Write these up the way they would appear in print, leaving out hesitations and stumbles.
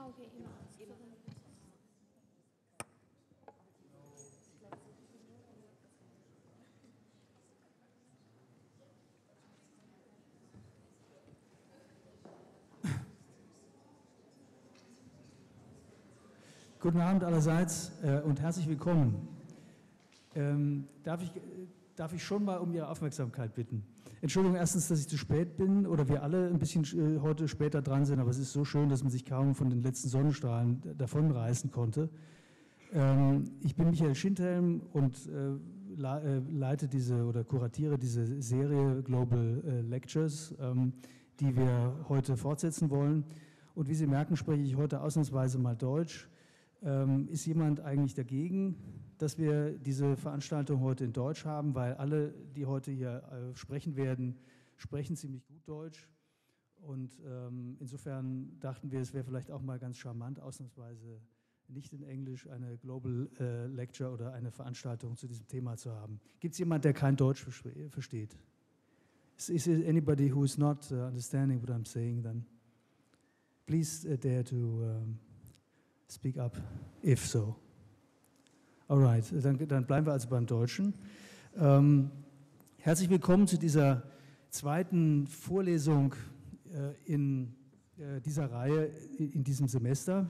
okay, immer. Guten Abend allerseits und herzlich willkommen. Darf ich schon mal um Ihre Aufmerksamkeit bitten? Entschuldigung erstens, dass ich zu spät bin oder wir alle ein bisschen heute später dran sind, aber es ist so schön, dass man sich kaum von den letzten Sonnenstrahlen davonreißen konnte. Ich bin Michael Schindhelm und leite oder kuratiere diese Serie Global Lectures, die wir heute fortsetzen wollen. Und wie Sie merken, spreche ich heute ausnahmsweise mal Deutsch. Ist jemand eigentlich dagegen, dass wir diese Veranstaltung heute in Deutsch haben, weil alle, die heute hier sprechen werden, sprechen ziemlich gut Deutsch und insofern dachten wir, es wäre vielleicht auch mal ganz charmant, ausnahmsweise nicht in Englisch eine Global Lecture oder eine Veranstaltung zu diesem Thema zu haben. Gibt es jemanden, der kein Deutsch versteht? Is there anybody who is not understanding what I'm saying then? Please dare to speak up, if so. Alright, dann bleiben wir also beim Deutschen. Herzlich willkommen zu dieser zweiten Vorlesung in dieser Reihe in diesem Semester.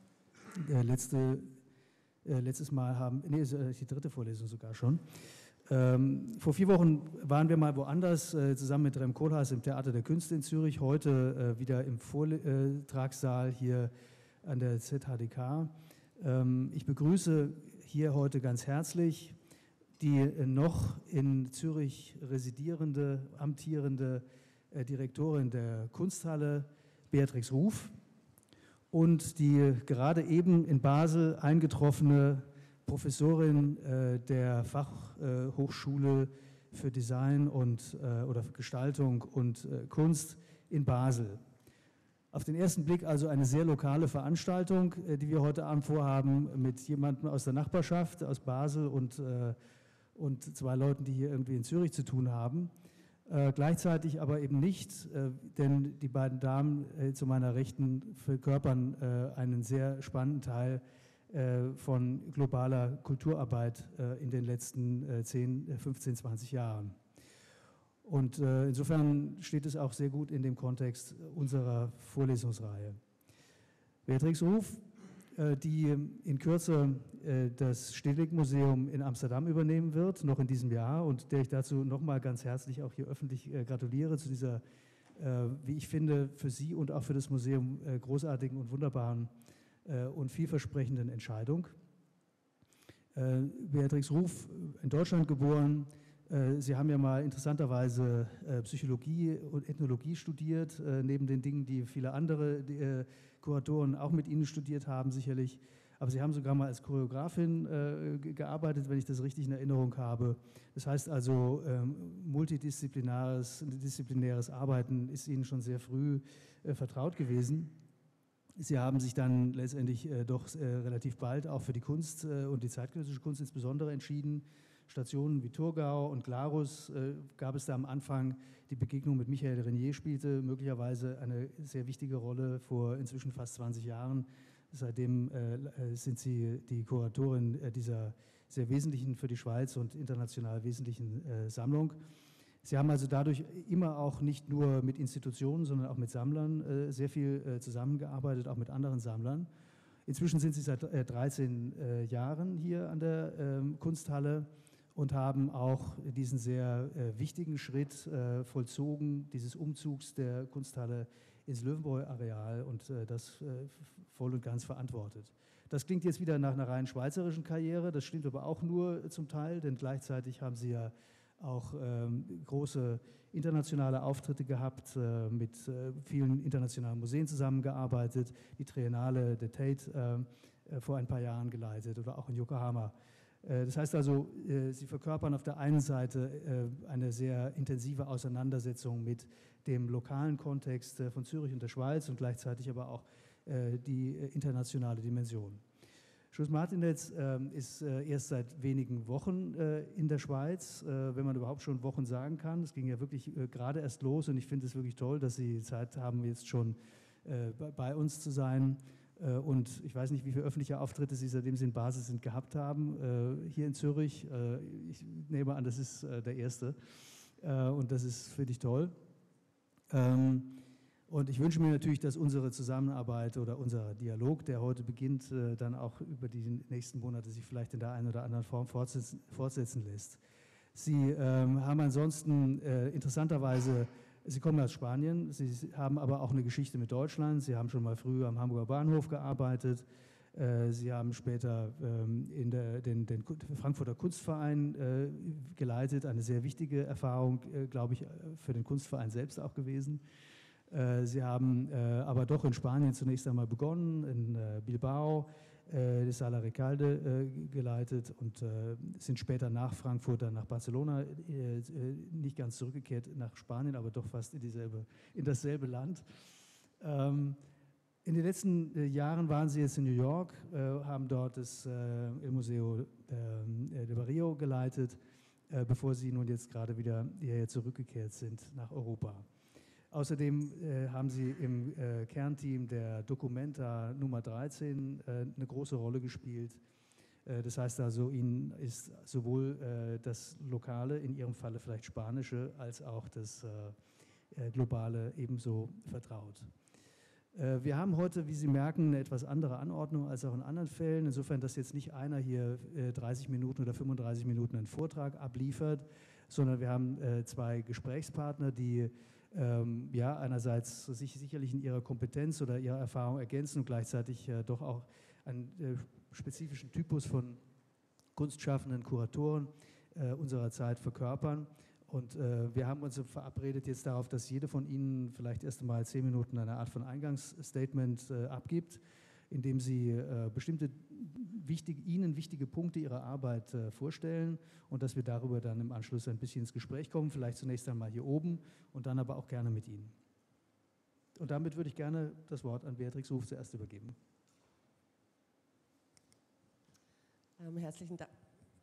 Letztes Mal die dritte Vorlesung sogar schon. Vor 4 Wochen waren wir mal woanders, zusammen mit Rem Koolhaas im Theater der Künste in Zürich, heute wieder im Vortragssaal hier an der ZHDK. Ich begrüße hier heute ganz herzlich die noch in Zürich residierende, amtierende Direktorin der Kunsthalle, Beatrix Ruf, und die gerade eben in Basel eingetroffene Professorin der Fachhochschule für Design oder für Gestaltung und Kunst in Basel. Auf den ersten Blick also eine sehr lokale Veranstaltung, die wir heute Abend vorhaben, mit jemandem aus der Nachbarschaft, aus Basel und 2 Leuten, die hier irgendwie in Zürich zu tun haben. Gleichzeitig aber eben nicht, denn die beiden Damen zu meiner Rechten verkörpern einen sehr spannenden Teil von globaler Kulturarbeit in den letzten 10, 15, 20 Jahren. Und insofern steht es auch sehr gut in dem Kontext unserer Vorlesungsreihe. Beatrix Ruf, die in Kürze das Stedelijk-Museum in Amsterdam übernehmen wird, noch in diesem Jahr, und der ich dazu nochmal ganz herzlich auch hier öffentlich gratuliere zu dieser, wie ich finde, für Sie und auch für das Museum großartigen und wunderbaren und vielversprechenden Entscheidung. Beatrix Ruf, in Deutschland geboren. Sie haben ja mal interessanterweise Psychologie und Ethnologie studiert, neben den Dingen, die viele andere Kuratoren auch mit Ihnen studiert haben, sicherlich. Aber Sie haben sogar mal als Choreografin gearbeitet, wenn ich das richtig in Erinnerung habe. Das heißt also, disziplinäres Arbeiten ist Ihnen schon sehr früh vertraut gewesen. Sie haben sich dann letztendlich doch relativ bald auch für die Kunst und die zeitgenössische Kunst insbesondere entschieden. Stationen wie Thurgau und Glarus gab es da am Anfang. Die Begegnung mit Michael Renier spielte möglicherweise eine sehr wichtige Rolle vor inzwischen fast 20 Jahren. Seitdem sind Sie die Kuratorin dieser sehr wesentlichen, für die Schweiz und international wesentlichen Sammlung. Sie haben also dadurch immer auch nicht nur mit Institutionen, sondern auch mit Sammlern sehr viel zusammengearbeitet, auch mit anderen Sammlern. Inzwischen sind Sie seit 13 Jahren hier an der Kunsthalle und haben auch diesen sehr wichtigen Schritt vollzogen, dieses Umzugs der Kunsthalle ins Löwenbräu-Areal und das voll und ganz verantwortet. Das klingt jetzt wieder nach einer rein schweizerischen Karriere, das stimmt aber auch nur zum Teil, denn gleichzeitig haben Sie ja auch große internationale Auftritte gehabt, mit vielen internationalen Museen zusammengearbeitet, die Triennale der Tate vor ein paar Jahren geleitet oder auch in Yokohama. Das heißt also, Sie verkörpern auf der einen Seite eine sehr intensive Auseinandersetzung mit dem lokalen Kontext von Zürich und der Schweiz und gleichzeitig aber auch die internationale Dimension. Schuss Martinetz ist erst seit wenigen Wochen in der Schweiz, wenn man überhaupt schon Wochen sagen kann. Es ging ja wirklich gerade erst los und ich finde es wirklich toll, dass Sie Zeit haben, jetzt schon bei uns zu sein. Und ich weiß nicht, wie viele öffentliche Auftritte Sie, seitdem Sie in Basel sind, gehabt haben, hier in Zürich. Ich nehme an, das ist der erste. Und das ist, finde ich, toll. Und ich wünsche mir natürlich, dass unsere Zusammenarbeit oder unser Dialog, der heute beginnt, dann auch über die nächsten Monate sich vielleicht in der einen oder anderen Form fortsetzen lässt. Sie haben ansonsten interessanterweise, Sie kommen aus Spanien, Sie haben aber auch eine Geschichte mit Deutschland. Sie haben schon mal früher am Hamburger Bahnhof gearbeitet. Sie haben später den Frankfurter Kunstverein geleitet, eine sehr wichtige Erfahrung, glaube ich, für den Kunstverein selbst auch gewesen. Sie haben aber doch in Spanien zunächst einmal begonnen, in Bilbao, die Sala Recalde geleitet und sind später nach Frankfurt, dann nach Barcelona, nicht ganz zurückgekehrt nach Spanien, aber doch fast in dasselbe Land. In den letzten Jahren waren Sie jetzt in New York, haben dort das El Museo de Barrio geleitet, bevor Sie nun jetzt gerade wieder hierher zurückgekehrt sind nach Europa. Außerdem haben Sie im Kernteam der Documenta Nummer 13 eine große Rolle gespielt. Das heißt also, Ihnen ist sowohl das Lokale, in Ihrem Falle vielleicht Spanische, als auch das Globale ebenso vertraut. Wir haben heute, wie Sie merken, eine etwas andere Anordnung als auch in anderen Fällen. Insofern, dass jetzt nicht einer hier 30 Minuten oder 35 Minuten einen Vortrag abliefert, sondern wir haben zwei Gesprächspartner, die ja, einerseits sich sicherlich in ihrer Kompetenz oder ihrer Erfahrung ergänzen und gleichzeitig doch auch einen spezifischen Typus von kunstschaffenden Kuratoren unserer Zeit verkörpern. Und wir haben uns verabredet jetzt darauf, dass jede von Ihnen vielleicht erst einmal 10 Minuten eine Art von Eingangsstatement abgibt, indem Sie bestimmte Ihnen wichtige Punkte Ihrer Arbeit vorstellen und dass wir darüber dann im Anschluss ein bisschen ins Gespräch kommen, vielleicht zunächst einmal hier oben und dann aber auch gerne mit Ihnen. Und damit würde ich gerne das Wort an Beatrix Ruf zuerst übergeben. Herzlichen Dank.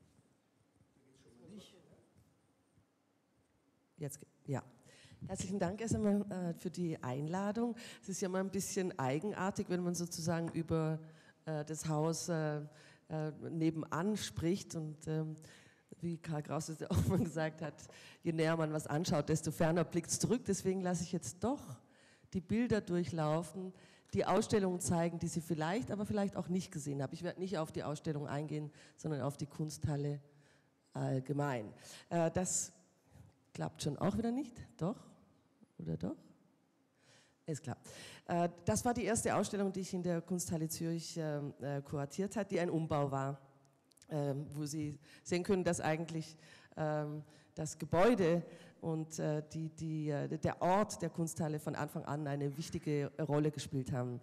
Jetzt, ja. Herzlichen Dank erst einmal für die Einladung. Es ist ja mal ein bisschen eigenartig, wenn man sozusagen über das Haus nebenan spricht und wie Karl Kraus es ja auch mal gesagt hat, je näher man was anschaut, desto ferner blickt es zurück. Deswegen lasse ich jetzt doch die Bilder durchlaufen, die Ausstellungen zeigen, die Sie vielleicht, aber vielleicht auch nicht gesehen haben. Ich werde nicht auf die Ausstellung eingehen, sondern auf die Kunsthalle allgemein. Das klappt schon auch wieder nicht, doch? Oder doch? Es klappt. Das war die erste Ausstellung, die ich in der Kunsthalle Zürich kuratiert habe, die ein Umbau war, wo Sie sehen können, dass eigentlich das Gebäude und der Ort der Kunsthalle von Anfang an eine wichtige Rolle gespielt haben.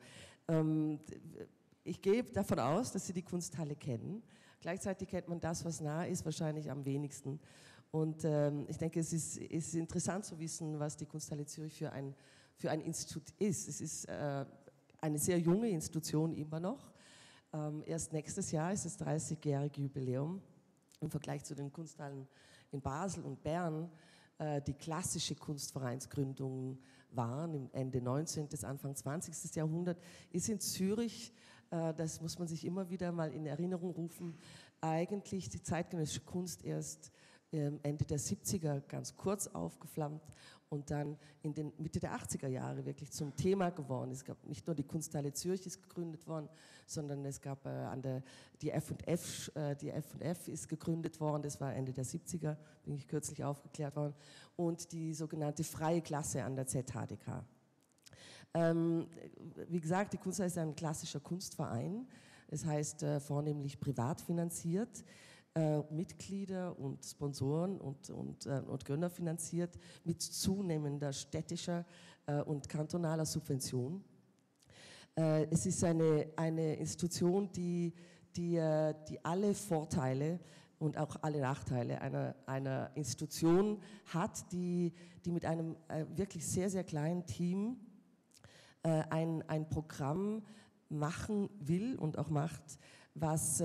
Ich gehe davon aus, dass Sie die Kunsthalle kennen. Gleichzeitig kennt man das, was nah ist, wahrscheinlich am wenigsten. Und ich denke, es ist interessant zu wissen, was die Kunsthalle Zürich für ein Institut ist. Es ist eine sehr junge Institution immer noch. Erst nächstes Jahr ist das 30-jährige Jubiläum im Vergleich zu den Kunsthallen in Basel und Bern, die klassische Kunstvereinsgründungen waren im Ende 19. bis Anfang 20. Jahrhundert, ist in Zürich, das muss man sich immer wieder mal in Erinnerung rufen, eigentlich die zeitgenössische Kunst erst Ende der 70er ganz kurz aufgeflammt und dann in den Mitte der 80er Jahre wirklich zum Thema geworden. Es gab nicht nur die Kunsthalle Zürich ist gegründet worden, sondern es gab die F&F ist gegründet worden, das war Ende der 70er, bin ich kürzlich aufgeklärt worden, und die sogenannte freie Klasse an der ZHDK. Wie gesagt, die Kunsthalle ist ein klassischer Kunstverein, das heißt vornehmlich privat finanziert, Mitglieder und Sponsoren und Gönner finanziert mit zunehmender städtischer und kantonaler Subvention. Es ist eine Institution, die alle Vorteile und auch alle Nachteile einer Institution hat, die mit einem wirklich sehr, sehr kleinen Team ein Programm machen will und auch macht, was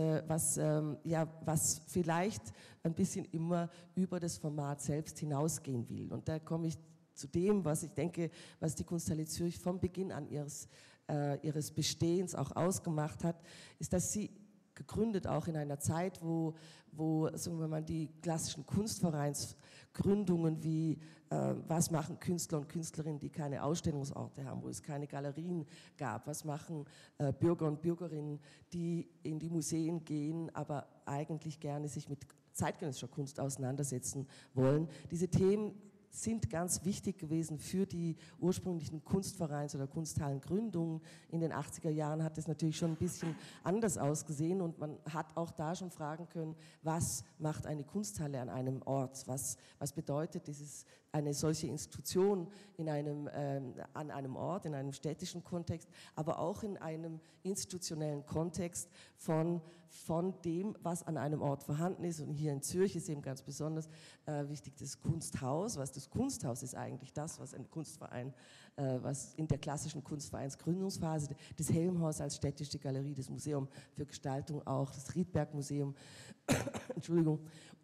vielleicht ein bisschen immer über das Format selbst hinausgehen will. Und da komme ich zu dem, was ich denke, was die Kunsthalle Zürich vom Beginn an ihres Bestehens auch ausgemacht hat, ist, dass sie gegründet auch in einer Zeit, wo sagen wir mal, die klassischen Kunstvereinsgründungen wie was machen Künstler und Künstlerinnen, die keine Ausstellungsorte haben, wo es keine Galerien gab, was machen Bürger und Bürgerinnen, die in die Museen gehen, aber eigentlich gerne sich mit zeitgenössischer Kunst auseinandersetzen wollen. Diese Themen sind ganz wichtig gewesen für die ursprünglichen Kunstvereins- oder Kunsthallengründungen. In den 80er Jahren hat es natürlich schon ein bisschen anders ausgesehen und man hat auch da schon fragen können, was macht eine Kunsthalle an einem Ort? Was bedeutet dieses, eine solche Institution an einem Ort, in einem städtischen Kontext, aber auch in einem institutionellen Kontext von dem, was an einem Ort vorhanden ist. Und hier in Zürich ist eben ganz besonders wichtig das Kunsthaus. Das Kunsthaus ist eigentlich das, was ein Kunstverein, was in der klassischen Kunstvereinsgründungsphase, das Helmhaus als städtische Galerie, das Museum für Gestaltung auch, das Riedberg-Museum, Entschuldigung,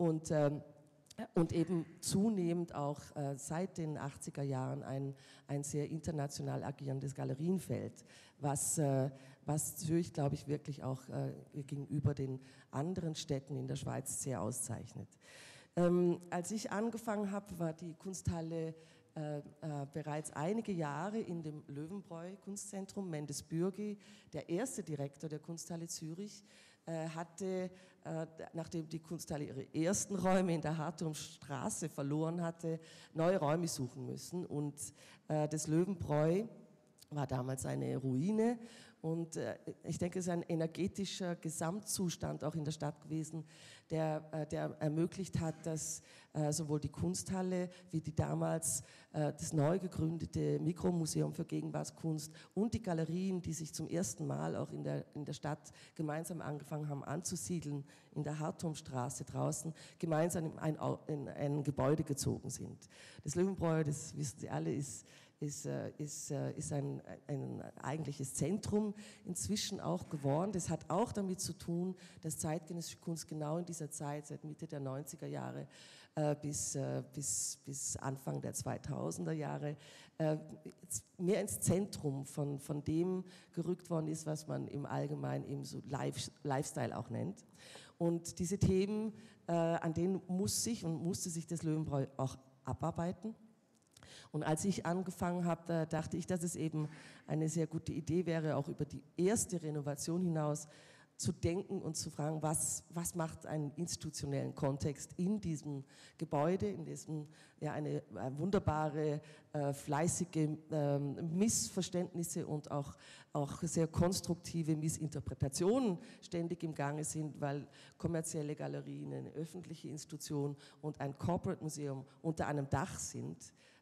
und eben zunehmend auch seit den 80er Jahren ein sehr international agierendes Galerienfeld, was Zürich, glaube ich, wirklich auch gegenüber den anderen Städten in der Schweiz sehr auszeichnet. Als ich angefangen habe, war die Kunsthalle bereits einige Jahre in dem Löwenbräu-Kunstzentrum. Mendes Bürgi, der erste Direktor der Kunsthalle Zürich, hatte, nachdem die Kunsthalle ihre ersten Räume in der Hartturmstraße verloren hatte, neue Räume suchen müssen. Und das Löwenbräu war damals eine Ruine. Und ich denke, es ist ein energetischer Gesamtzustand auch in der Stadt gewesen, der ermöglicht hat, dass sowohl die Kunsthalle wie die damals das neu gegründete Mikromuseum für Gegenwartskunst und die Galerien, die sich zum ersten Mal auch in der Stadt gemeinsam angefangen haben anzusiedeln, in der Hartturmstraße draußen, gemeinsam in ein Gebäude gezogen sind. Das Löwenbräu, das wissen Sie alle, ist ein eigentliches Zentrum inzwischen auch geworden. Das hat auch damit zu tun, dass zeitgenössische Kunst genau in dieser Zeit, seit Mitte der 90er Jahre bis Anfang der 2000er Jahre, mehr ins Zentrum von dem gerückt worden ist, was man im Allgemeinen eben so Lifestyle auch nennt. Und diese Themen, an denen musste sich das Löwenbräu auch abarbeiten. Und als ich angefangen habe, dachte ich, dass es eben eine sehr gute Idee wäre, auch über die erste Renovation hinaus zu denken und zu fragen, was macht einen institutionellen Kontext in diesem Gebäude, in diesem eine wunderbare, fleißige Missverständnisse und auch sehr konstruktive Missinterpretationen ständig im Gange sind, weil kommerzielle Galerien, eine öffentliche Institution und ein Corporate Museum unter einem Dach sind.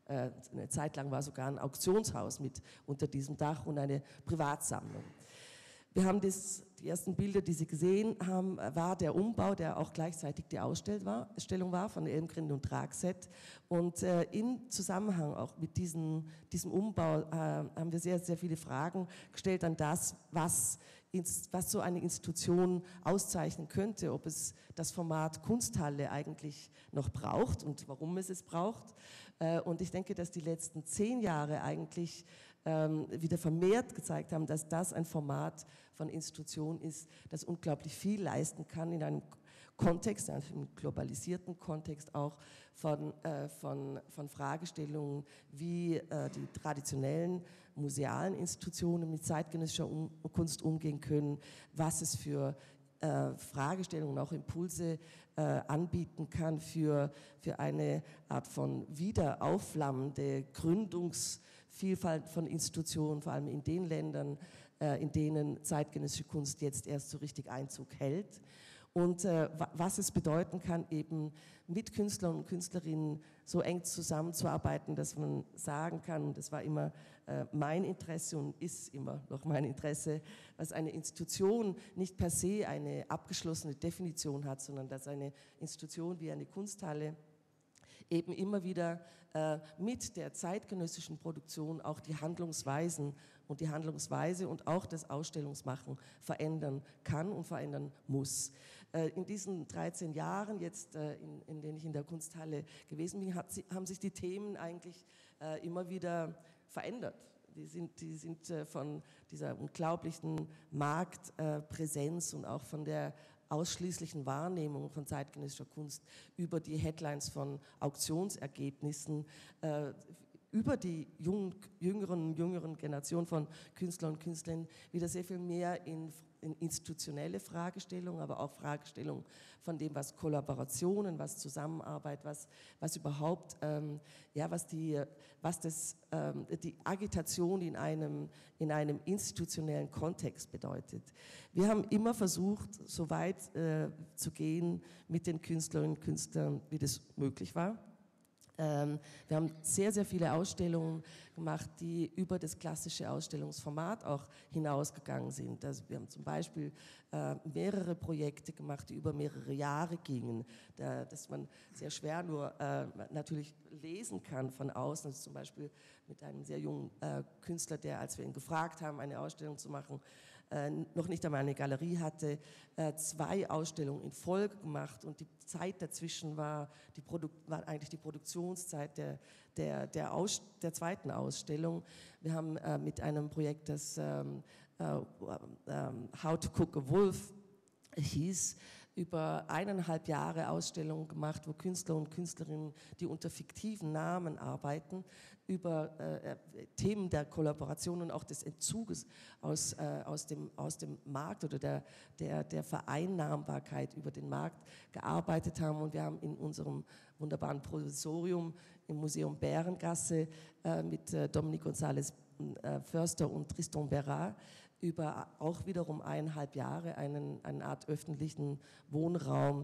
Eine Zeit lang war sogar ein Auktionshaus mit unter diesem Dach und eine Privatsammlung. Wir haben die ersten Bilder, die Sie gesehen haben, war der Umbau, der auch gleichzeitig die Ausstellung war von Elmgrinde und Tragset. Und in Zusammenhang auch mit diesem Umbau haben wir sehr, sehr viele Fragen gestellt an das, was so eine Institution auszeichnen könnte, ob es das Format Kunsthalle eigentlich noch braucht und warum es braucht. Und ich denke, dass die letzten 10 Jahre eigentlich wieder vermehrt gezeigt haben, dass das ein Format von Institution ist, das unglaublich viel leisten kann in einem Kontext, einem globalisierten Kontext auch von Fragestellungen, wie die traditionellen musealen Institutionen mit zeitgenössischer Kunst umgehen können, was es für Fragestellungen, auch Impulse anbieten kann für eine Art von wiederaufflammende Gründungsvielfalt von Institutionen, vor allem in den Ländern, in denen zeitgenössische Kunst jetzt erst so richtig Einzug hält. Und was es bedeuten kann, eben mit Künstlern und Künstlerinnen so eng zusammenzuarbeiten, dass man sagen kann, und das war immer mein Interesse und ist immer noch mein Interesse, dass eine Institution nicht per se eine abgeschlossene Definition hat, sondern dass eine Institution wie eine Kunsthalle eben immer wieder mit der zeitgenössischen Produktion auch die Handlungsweisen und die Handlungsweise und auch das Ausstellungsmachen verändern kann und verändern muss. In diesen 13 Jahren jetzt, in denen ich in der Kunsthalle gewesen bin, haben sich die Themen eigentlich immer wieder verändert. Die sind von dieser unglaublichen Marktpräsenz und auch von der ausschließlichen Wahrnehmung von zeitgenössischer Kunst über die Headlines von Auktionsergebnissen, über die jüngeren Generationen von Künstlern und Künstlerinnen wieder sehr viel mehr in institutionelle Fragestellungen, aber auch Fragestellungen von dem, was Kollaborationen, was Zusammenarbeit, was überhaupt, die Agitation in einem institutionellen Kontext bedeutet. Wir haben immer versucht, so weit zu gehen mit den Künstlerinnen und Künstlern, wie das möglich war. Wir haben sehr, sehr viele Ausstellungen gemacht, die über das klassische Ausstellungsformat auch hinausgegangen sind. Also wir haben zum Beispiel mehrere Projekte gemacht, die über mehrere Jahre gingen, dass man sehr schwer nur natürlich lesen kann von außen. Also zum Beispiel mit einem sehr jungen Künstler, der, als wir ihn gefragt haben, eine Ausstellung zu machen, noch nicht einmal eine Galerie hatte, 2 Ausstellungen in Folge gemacht und die Zeit dazwischen war eigentlich die Produktionszeit der zweiten Ausstellung. Wir haben mit einem Projekt, das How to Cook a Wolf hieß, über 1,5 Jahre Ausstellungen gemacht, wo Künstler und Künstlerinnen, die unter fiktiven Namen arbeiten, über Themen der Kollaboration und auch des Entzuges aus dem Markt oder der Vereinnahmbarkeit über den Markt gearbeitet haben. Und wir haben in unserem wunderbaren Provisorium im Museum Bärengasse mit Dominique González Förster und Tristan Berard über auch wiederum 1,5 Jahre eine Art öffentlichen Wohnraum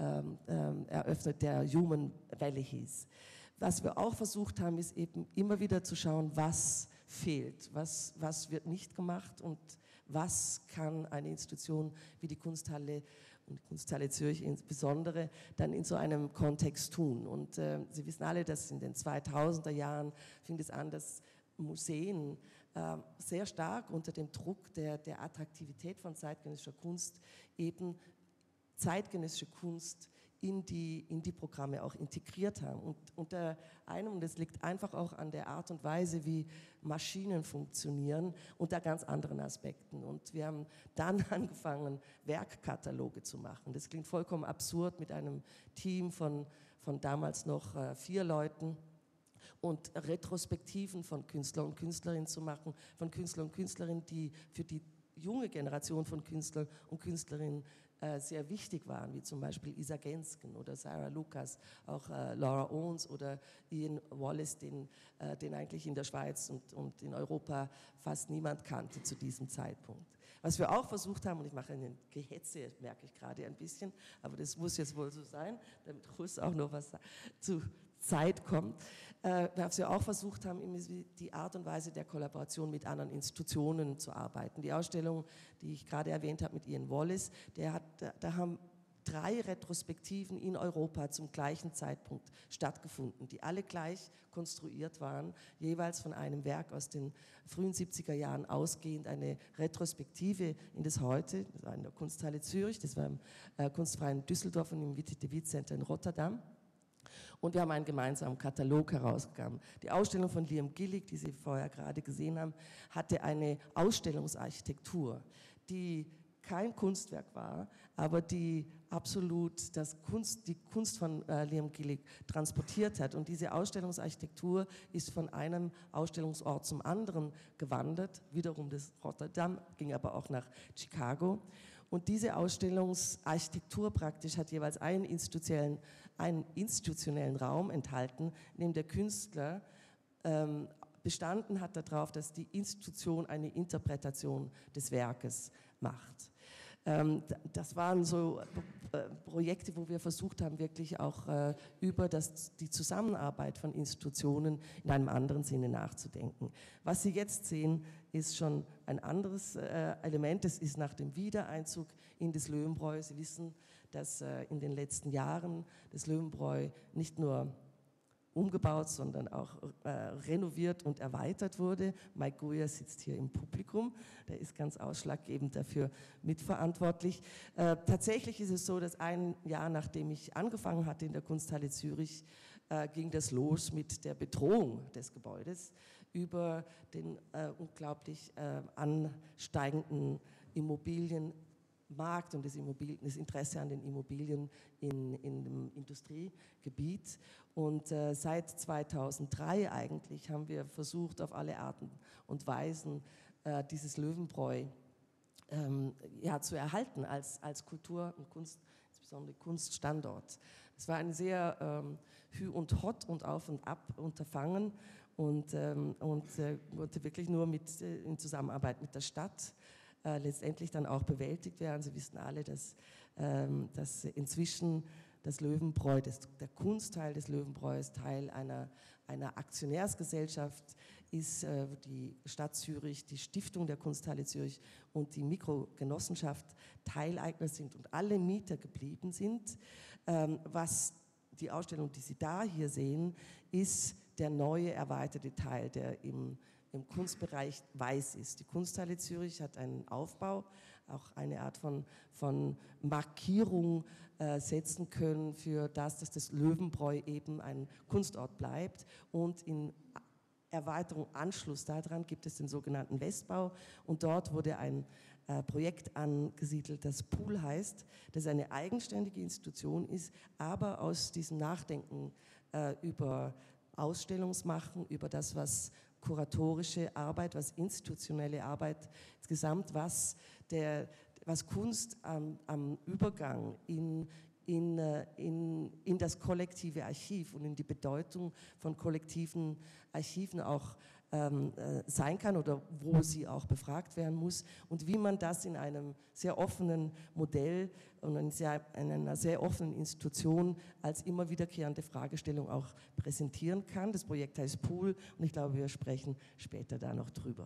eröffnet, der Human Valley hieß. Was wir auch versucht haben, ist eben immer wieder zu schauen, was fehlt, was wird nicht gemacht und was kann eine Institution wie die Kunsthalle und die Kunsthalle Zürich insbesondere dann in so einem Kontext tun. Und Sie wissen alle, dass in den 2000er Jahren fing es an, dass Museen sehr stark unter dem Druck der Attraktivität von zeitgenössischer Kunst eben zeitgenössische Kunst in die Programme auch integriert haben. Und unter einem, und das liegt einfach auch an der Art und Weise, wie Maschinen funktionieren, unter ganz anderen Aspekten. Und wir haben dann angefangen, Werkkataloge zu machen. Das klingt vollkommen absurd mit einem Team von damals noch 4 Leuten. Und Retrospektiven von Künstlern und Künstlerinnen zu machen, von Künstlern und Künstlerinnen, die für die junge Generation von Künstlern und Künstlerinnen sehr wichtig waren, wie zum Beispiel Isa Gensken oder Sarah Lucas, auch Laura Owens oder Ian Wallace, den eigentlich in der Schweiz und in Europa fast niemand kannte zu diesem Zeitpunkt. Was wir auch versucht haben, und ich mache eine Gehetze, merke ich gerade ein bisschen, aber das muss jetzt wohl so sein, damit Russ auch noch was zu Zeit kommt, dass wir auch versucht haben, die Art und Weise der Kollaboration mit anderen Institutionen zu arbeiten. Die Ausstellung, die ich gerade erwähnt habe mit Ian Wallace, da haben 3 Retrospektiven in Europa zum gleichen Zeitpunkt stattgefunden, die alle gleich konstruiert waren, jeweils von einem Werk aus den frühen 70er Jahren ausgehend, eine Retrospektive in das Heute, das war in der Kunsthalle Zürich, das war im Kunstfreien Düsseldorf und im Witte Center in Rotterdam. Und wir haben einen gemeinsamen Katalog herausgegeben. Die Ausstellung von Liam Gillick, die Sie vorher gerade gesehen haben, hatte eine Ausstellungsarchitektur, die kein Kunstwerk war, aber die absolut die Kunst von Liam Gillick transportiert hat. Und diese Ausstellungsarchitektur ist von einem Ausstellungsort zum anderen gewandert, wiederum das Rotterdam, ging aber auch nach Chicago. Und diese Ausstellungsarchitektur praktisch hat jeweils einen institutionellen Raum enthalten, in dem der Künstler bestanden hat darauf, dass die Institution eine Interpretation des Werkes macht. Das waren so Projekte, wo wir versucht haben, wirklich auch über die Zusammenarbeit von Institutionen in einem anderen Sinne nachzudenken. Was Sie jetzt sehen, ist schon ein anderes Element. Das ist nach dem Wiedereinzug in das Löwenbräu. Sie wissen, dass in den letzten Jahren das Löwenbräu nicht nur umgebaut, sondern auch renoviert und erweitert wurde. Mike Goya sitzt hier im Publikum, der ist ganz ausschlaggebend dafür mitverantwortlich. Tatsächlich ist es so, dass ein Jahr nachdem ich angefangen hatte in der Kunsthalle Zürich, ging das los mit der Bedrohung des Gebäudes über den unglaublich ansteigenden Immobilienmarkt und das Interesse an den Immobilien in dem Industriegebiet. Und seit 2003 eigentlich haben wir versucht, auf alle Arten und Weisen dieses Löwenbräu zu erhalten als Kultur- und Kunst, insbesondere Kunststandort. Es war ein sehr Hü und Hott und Auf und Ab Unterfangen und wurde wirklich nur in Zusammenarbeit mit der Stadt letztendlich dann auch bewältigt werden. Sie wissen alle, dass inzwischen das Löwenbräu, der Kunstteil des Löwenbräus Teil einer Aktionärsgesellschaft ist, die Stadt Zürich, die Stiftung der Kunsthalle Zürich und die Mikrogenossenschaft Teileigner sind und alle Mieter geblieben sind. Was die Ausstellung, die Sie da hier sehen, ist der neue erweiterte Teil, der im Kunstbereich weiß ist. Die Kunsthalle Zürich hat einen Aufbau, auch eine Art von Markierung setzen können für dass das Löwenbräu eben ein Kunstort bleibt. Und in Erweiterung, Anschluss daran gibt es den sogenannten Westbau und dort wurde ein Projekt angesiedelt, das Pool heißt, das eine eigenständige Institution ist, aber aus diesem Nachdenken über Ausstellungsmachen, über das, was kuratorische Arbeit, was institutionelle Arbeit insgesamt, was Kunst am Übergang in das kollektive Archiv und in die Bedeutung von kollektiven Archiven auch sein kann oder wo sie auch befragt werden muss und wie man das in einem sehr offenen Modell und in einer sehr offenen Institution als immer wiederkehrende Fragestellung auch präsentieren kann. Das Projekt heißt Pool und ich glaube, wir sprechen später da noch drüber.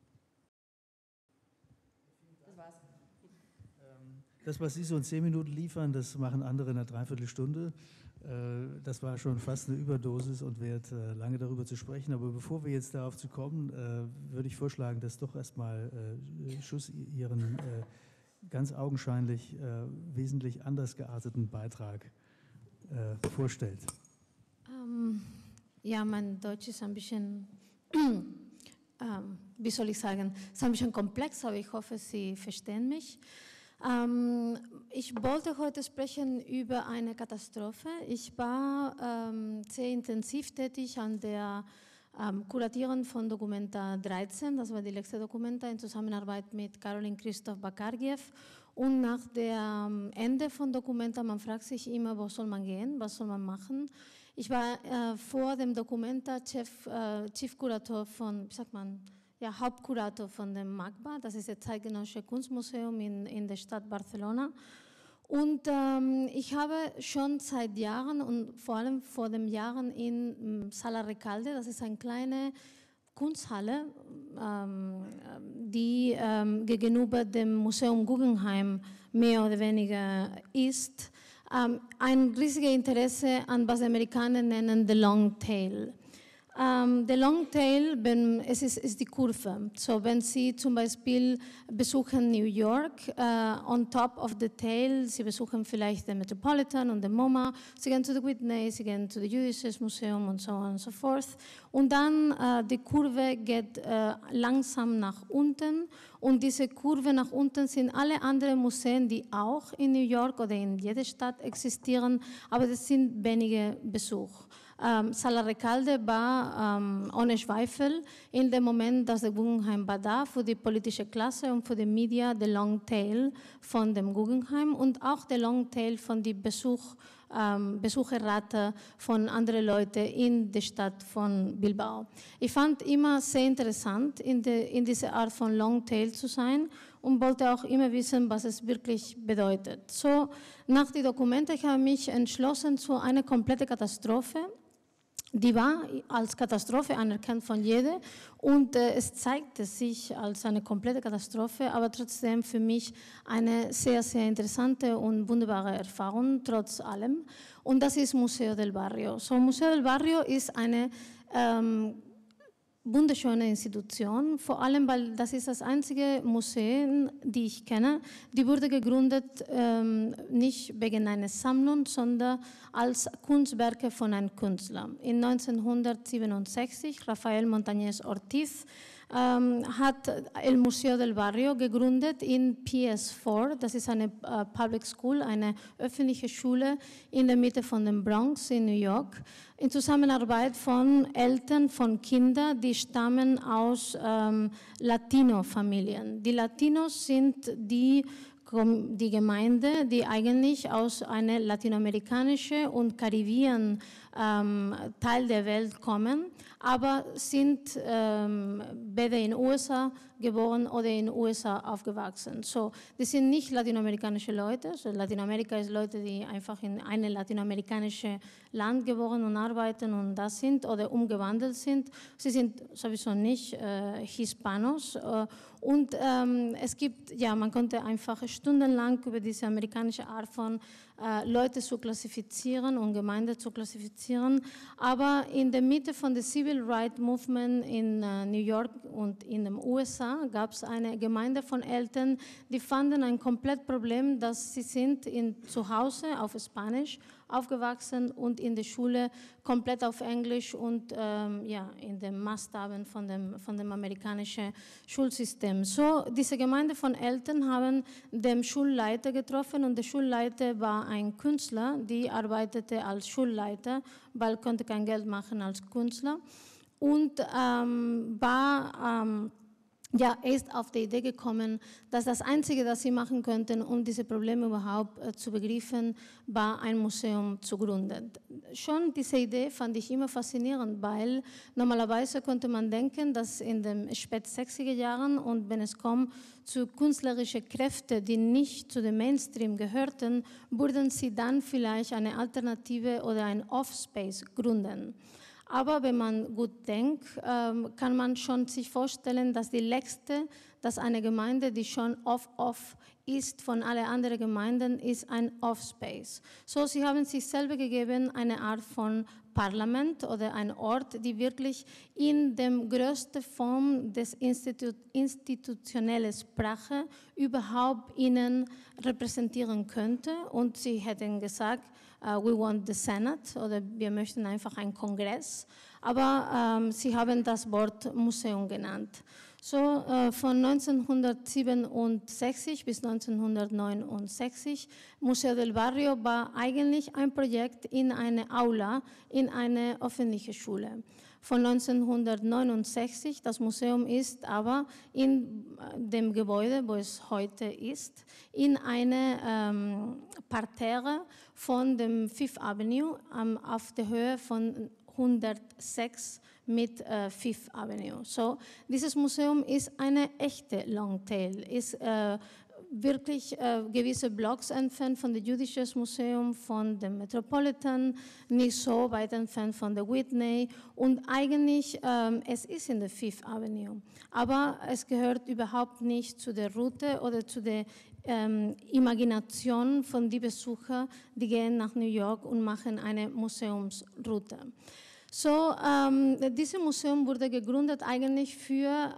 Das war's. Das, was Sie so in 10 Minuten liefern, das machen andere in einer Dreiviertelstunde. Das war schon fast eine Überdosis und wert, lange darüber zu sprechen. Aber bevor wir jetzt darauf zu kommen, würde ich vorschlagen, dass doch erstmal Schuss Ihren ganz augenscheinlich wesentlich anders gearteten Beitrag vorstellt. Ja, mein Deutsch ist ein bisschen, wie soll ich sagen, ist ein bisschen komplex, aber ich hoffe, Sie verstehen mich. Ich wollte heute sprechen über eine Katastrophe. Ich war sehr intensiv tätig an der Kuratierung von Documenta 13, das war die letzte Documenta in Zusammenarbeit mit Caroline Christoph Bakargiev. Und nach dem Ende von Documenta, man fragt sich immer, wo soll man gehen, was soll man machen. Ich war vor dem Documenta Chief-Kurator von, wie sagt man, ja, Hauptkurator von dem MACBA, das ist das Zeitgenössische Kunstmuseum in der Stadt Barcelona. Und ich habe schon seit Jahren und vor allem vor den Jahren in Sala Recalde, das ist eine kleine Kunsthalle, die gegenüber dem Museum Guggenheim mehr oder weniger ist, ein riesiges Interesse an was die Amerikaner nennen the long tail. Der Long Tail, es ist die Kurve. So, wenn Sie zum Beispiel besuchen New York, on top of the tail, Sie besuchen vielleicht den Metropolitan und den MoMA, Sie gehen zu der Whitney, Sie gehen zu dem Jüdisches Museum und so on und so forth. Und dann die Kurve geht langsam nach unten und diese Kurve nach unten sind alle anderen Museen, die auch in New York oder in jeder Stadt existieren, aber das sind wenige Besucher. Sala Recalde war ohne Zweifel in dem Moment, dass der Guggenheim war da für die politische Klasse und für die Media, der Long Tail von dem Guggenheim und auch der Long Tail von der Besucherrate von anderen Leuten in der Stadt von Bilbao. Ich fand immer sehr interessant, in dieser Art von Long Tail zu sein und wollte auch immer wissen, was es wirklich bedeutet. So, nach den Dokumenten habe ich mich entschlossen zu einer kompletten Katastrophe. Die war als Katastrophe anerkannt von jedem und es zeigte sich als eine komplette Katastrophe, aber trotzdem für mich eine sehr, sehr interessante und wunderbare Erfahrung, trotz allem. Und das ist Museo del Barrio. So, Museo del Barrio ist eine wunderschöne Institution, vor allem, weil das ist das einzige Museum, die ich kenne, die wurde gegründet nicht wegen einer Sammlung, sondern als Kunstwerke von einem Künstler. In 1967, Rafael Montañez Ortiz hat El Museo del Barrio gegründet in PS4. Das ist eine Public School, eine öffentliche Schule in der Mitte von dem Bronx in New York, in Zusammenarbeit von Eltern von Kindern, die stammen aus Latino-Familien. Die Latinos sind die Gemeinde, die eigentlich aus einer lateinamerikanischen und karibischen Teil der Welt kommen, aber sind weder in den USA geboren oder in den USA aufgewachsen. So, die sind nicht latinamerikanische Leute. So, Lateinamerika ist Leute, die einfach in einem lateinamerikanischen Land geboren und arbeiten und das sind oder umgewandelt sind. Sie sind sowieso nicht Hispanos. Und es gibt, ja, man konnte einfach stundenlang über diese amerikanische Art von Leute zu klassifizieren und Gemeinde zu klassifizieren. Aber in der Mitte von der Civil Rights Movement in New York und in den USA gab es eine Gemeinde von Eltern, die fanden ein komplett Problem, dass sie sind zu Hause auf Spanisch aufgewachsen und in der Schule komplett auf Englisch und ja, in den Maßstaben von dem amerikanischen Schulsystem. So, diese Gemeinde von Eltern haben den Schulleiter getroffen und der Schulleiter war ein Künstler, die arbeitete als Schulleiter, weil konnte kein Geld machen als Künstler und ja, er ist auf die Idee gekommen, dass das Einzige, das sie machen könnten, um diese Probleme überhaupt zu begreifen, war ein Museum zu gründen. Schon diese Idee fand ich immer faszinierend, weil normalerweise konnte man denken, dass in den spät 60er Jahren und wenn es kommt zu künstlerischen Kräften, die nicht zu dem Mainstream gehörten, würden sie dann vielleicht eine Alternative oder ein Off-Space gründen. Aber wenn man gut denkt, kann man schon sich vorstellen, dass die letzte, dass eine Gemeinde, die schon off ist von allen anderen Gemeinden, ist ein Off-Space. So, sie haben sich selber gegeben eine Art von Parlament oder ein Ort, die wirklich in der größten Form des institutionellen Sprache überhaupt ihnen repräsentieren könnte. Und sie hätten gesagt, we want the Senate oder wir möchten einfach einen Kongress, aber sie haben das Wort Museum genannt. So von 1967 bis 1969, Museo del Barrio war eigentlich ein Projekt in eine Aula, in eine öffentliche Schule. Von 1969, das Museum ist aber in dem Gebäude, wo es heute ist, in eine Parterre von dem Fifth Avenue auf der Höhe von 106 mit Fifth Avenue. So, dieses Museum ist eine echte Longtail, ist wirklich gewisse Blocks entfernt von dem Jüdischen Museum, von dem Metropolitan, nicht so weit entfernt von der Whitney und eigentlich, es ist in der Fifth Avenue, aber es gehört überhaupt nicht zu der Route oder zu der Imagination von den Besuchern, die gehen nach New York und machen eine Museumsroute. So, dieses Museum wurde gegründet eigentlich für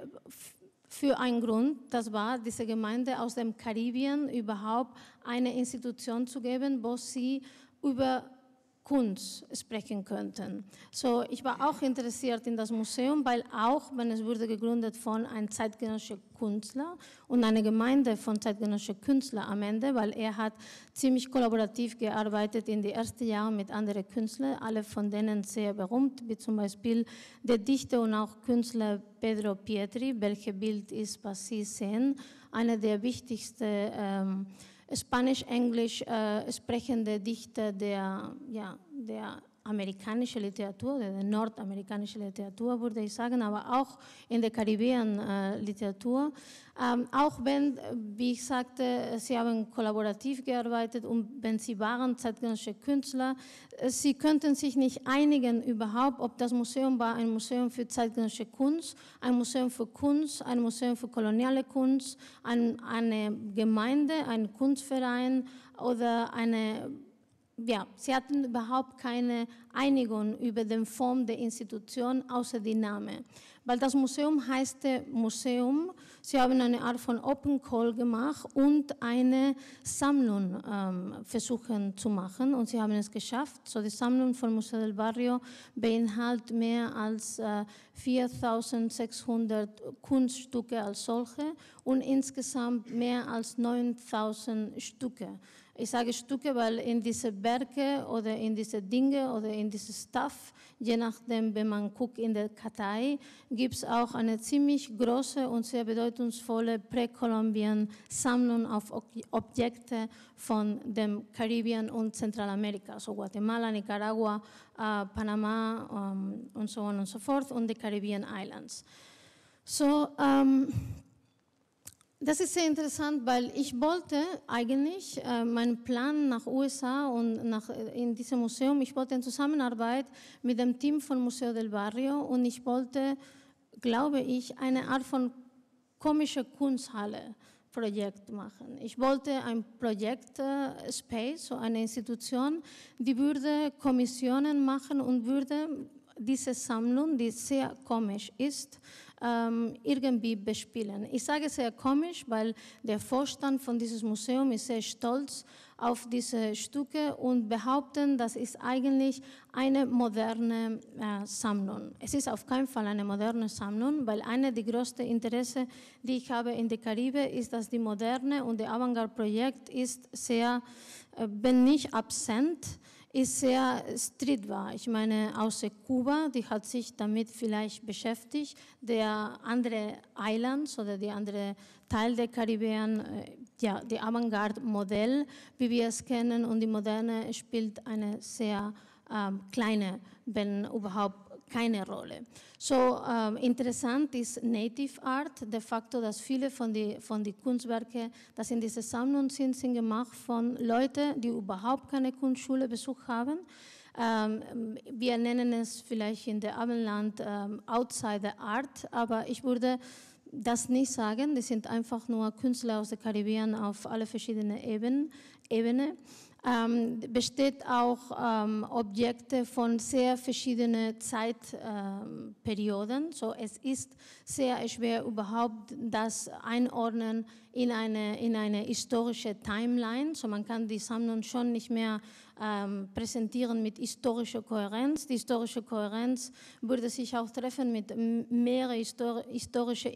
einen Grund, das war, diese Gemeinde aus dem Karibien überhaupt eine Institution zu geben, wo sie über Kunst sprechen könnten. So, ich war auch interessiert in das Museum, weil auch, wenn es wurde gegründet von einem zeitgenössischen Künstler und einer Gemeinde von zeitgenössischen Künstlern am Ende, weil er hat ziemlich kollaborativ gearbeitet in den ersten Jahren mit anderen Künstlern, alle von denen sehr berühmt, wie zum Beispiel der Dichter und auch Künstler Pedro Pietri, welches Bild ist, was Sie sehen, einer der wichtigsten Spanisch-Englisch sprechende Dichter der amerikanischen Literatur, der nordamerikanischen Literatur, würde ich sagen, aber auch in der karibischen Literatur. Auch wenn, wie ich sagte, sie haben kollaborativ gearbeitet und wenn sie waren zeitgenössische Künstler, sie könnten sich nicht einigen überhaupt, ob das Museum war ein Museum für zeitgenössische Kunst, ein Museum für Kunst, ein Museum für koloniale Kunst, eine Gemeinde, ein Kunstverein oder eine. Ja, sie hatten überhaupt keine Einigung über die Form der Institution außer die Name. Weil das Museum heißt Museum, sie haben eine Art von Open Call gemacht und eine Sammlung versuchen zu machen und sie haben es geschafft. So die Sammlung von Museo del Barrio beinhaltet mehr als 4.600 Kunststücke als solche und insgesamt mehr als 9.000 Stücke. Ich sage Stücke, weil in diese Werke oder in diese Dinge oder in diese Stuff, je nachdem, wenn man guckt in der Kartei, gibt es auch eine ziemlich große und sehr bedeutungsvolle Präkolumbien-Sammlung auf Objekte von dem Karibien und Zentralamerika, also Guatemala, Nicaragua, Panama und so on und so fort und die Caribbean Islands. So, das ist sehr interessant, weil ich wollte eigentlich meinen Plan nach USA und in diesem Museum, ich wollte in Zusammenarbeit mit dem Team von Museo del Barrio und ich wollte, glaube ich, eine Art von komische Kunsthalle Projekt machen. Ich wollte ein Projekt Space, so eine Institution, die würde Kommissionen machen und würde diese Sammlung, die sehr komisch ist, irgendwie bespielen. Ich sage sehr komisch, weil der Vorstand von diesem Museum ist sehr stolz auf diese Stücke und behaupten, das ist eigentlich eine moderne Sammlung. Es ist auf keinen Fall eine moderne Sammlung, weil eine der größten Interessen, die ich habe in der Karibik, ist, dass die Moderne und der Avantgarde-Projekt ist sehr, wenn nicht absent, ist sehr streitbar. Ich meine, außer Kuba, die hat sich damit vielleicht beschäftigt, der andere Islands oder die andere Teil der Karibik, ja, die Avantgarde-Modell, wie wir es kennen, und die Moderne spielt eine sehr kleine, wenn überhaupt keine Rolle. So interessant ist Native Art, de facto, dass viele von den Kunstwerken, das in dieser Sammlung sind gemacht von Leuten, die überhaupt keine Kunstschule besucht haben. Wir nennen es vielleicht in der Abendland Outsider Art, aber ich würde das nicht sagen. Die sind einfach nur Künstler aus der Karibik auf alle verschiedenen Ebenen. Besteht auch Objekte von sehr verschiedenen Zeitperioden. So, es ist sehr schwer überhaupt das einordnen in eine historische Timeline. So, man kann die Sammlung schon nicht mehr präsentieren mit historischer Kohärenz. Die historische Kohärenz würde sich auch treffen mit mehreren historischen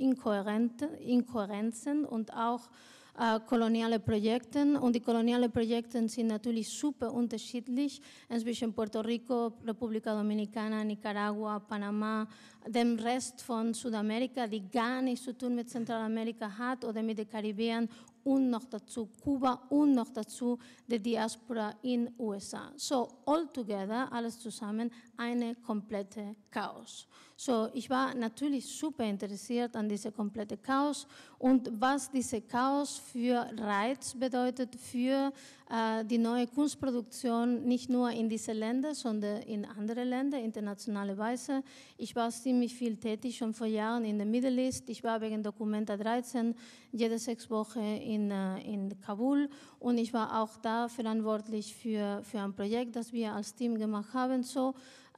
Inkohärenzen und auch koloniale Projekten. Und die kolonialen Projekte sind natürlich super unterschiedlich zwischen Puerto Rico, República Dominicana, Nicaragua, Panama, dem Rest von Südamerika, die gar nichts zu tun mit Zentralamerika hat oder mit den Karibik und noch dazu Kuba und noch dazu die Diaspora in den USA. So, all together, alles zusammen, eine komplette Chaos. So, ich war natürlich super interessiert an diesem kompletten Chaos und was diese Chaos für Reiz bedeutet für die neue Kunstproduktion, nicht nur in diesen Ländern, sondern in anderen Ländern, internationale Weise. Ich war ziemlich viel tätig, schon vor Jahren in der Middle East. Ich war wegen Documenta 13 jede 6 Wochen in Kabul und ich war auch da verantwortlich für ein Projekt, das wir als Team gemacht haben. So,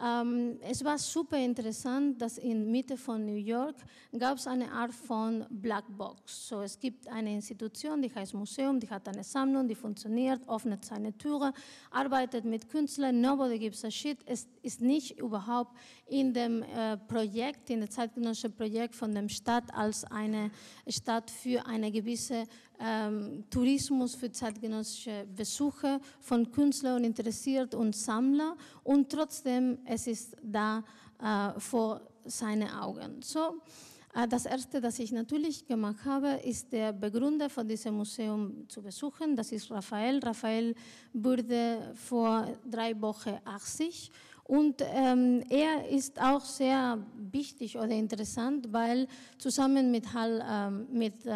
es war super interessant, dass in Mitte von New York gab es eine Art von Blackbox. So, es gibt eine Institution, die heißt Museum, die hat eine Sammlung, die funktioniert, öffnet seine Türen, arbeitet mit Künstlern, nobody gives a shit. Es ist nicht überhaupt in dem Projekt, in dem zeitgenössischen Projekt von der Stadt als eine Stadt für eine gewisse Tourismus für zeitgenössische Besucher von Künstlern und Interessiert und Sammler und trotzdem es ist da vor seinen Augen. So, das Erste, das ich natürlich gemacht habe, ist der Begründer von diesem Museum zu besuchen. Das ist Raphael. Raphael wurde vor 3 Wochen 80 und er ist auch sehr wichtig oder interessant, weil zusammen mit Hal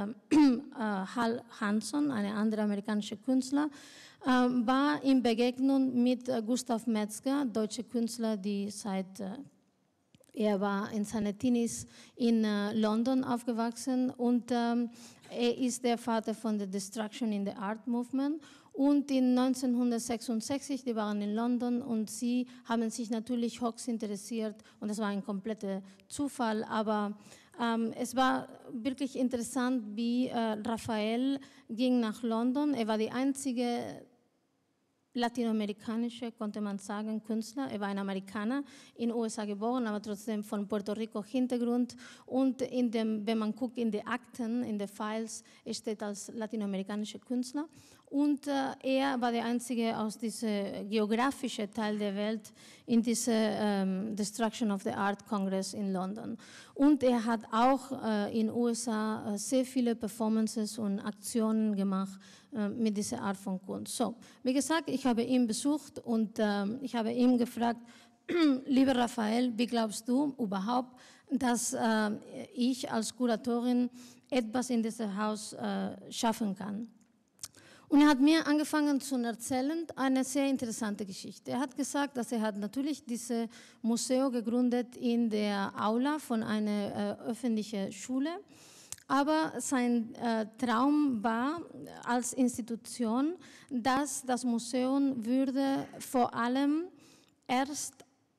Hanson, eine andere amerikanische Künstler, war in Begegnung mit Gustav Metzger, deutscher Künstler, die er war in seinen Teenies in London aufgewachsen und er ist der Vater von The Destruction in the Art Movement Und in 1966, die waren in London und sie haben sich natürlich höchst interessiert und das war ein kompletter Zufall, aber es war wirklich interessant, wie Raphael ging nach London. Er war die einzige latinamerikanische, konnte man sagen, Künstler. Er war ein Amerikaner, in den USA geboren, aber trotzdem von Puerto Rico Hintergrund. Und wenn man guckt in die Akten, in den Files, er steht als latinamerikanischer Künstler. Und er war der Einzige aus diesem geografischen Teil der Welt in diesem Destruction of the Art Congress in London. Und er hat auch in den USA sehr viele Performances und Aktionen gemacht mit dieser Art von Kunst. So, wie gesagt, ich habe ihn besucht und ich habe ihn gefragt, lieber Raphael, wie glaubst du überhaupt, dass ich als Kuratorin etwas in diesem Haus schaffen kann? Und er hat mir angefangen zu erzählen, eine sehr interessante Geschichte. Er hat gesagt, dass er hat natürlich dieses Museum gegründet in der Aula von einer öffentlichen Schule. Aber sein Traum war als Institution, dass das Museum würde vor allem erst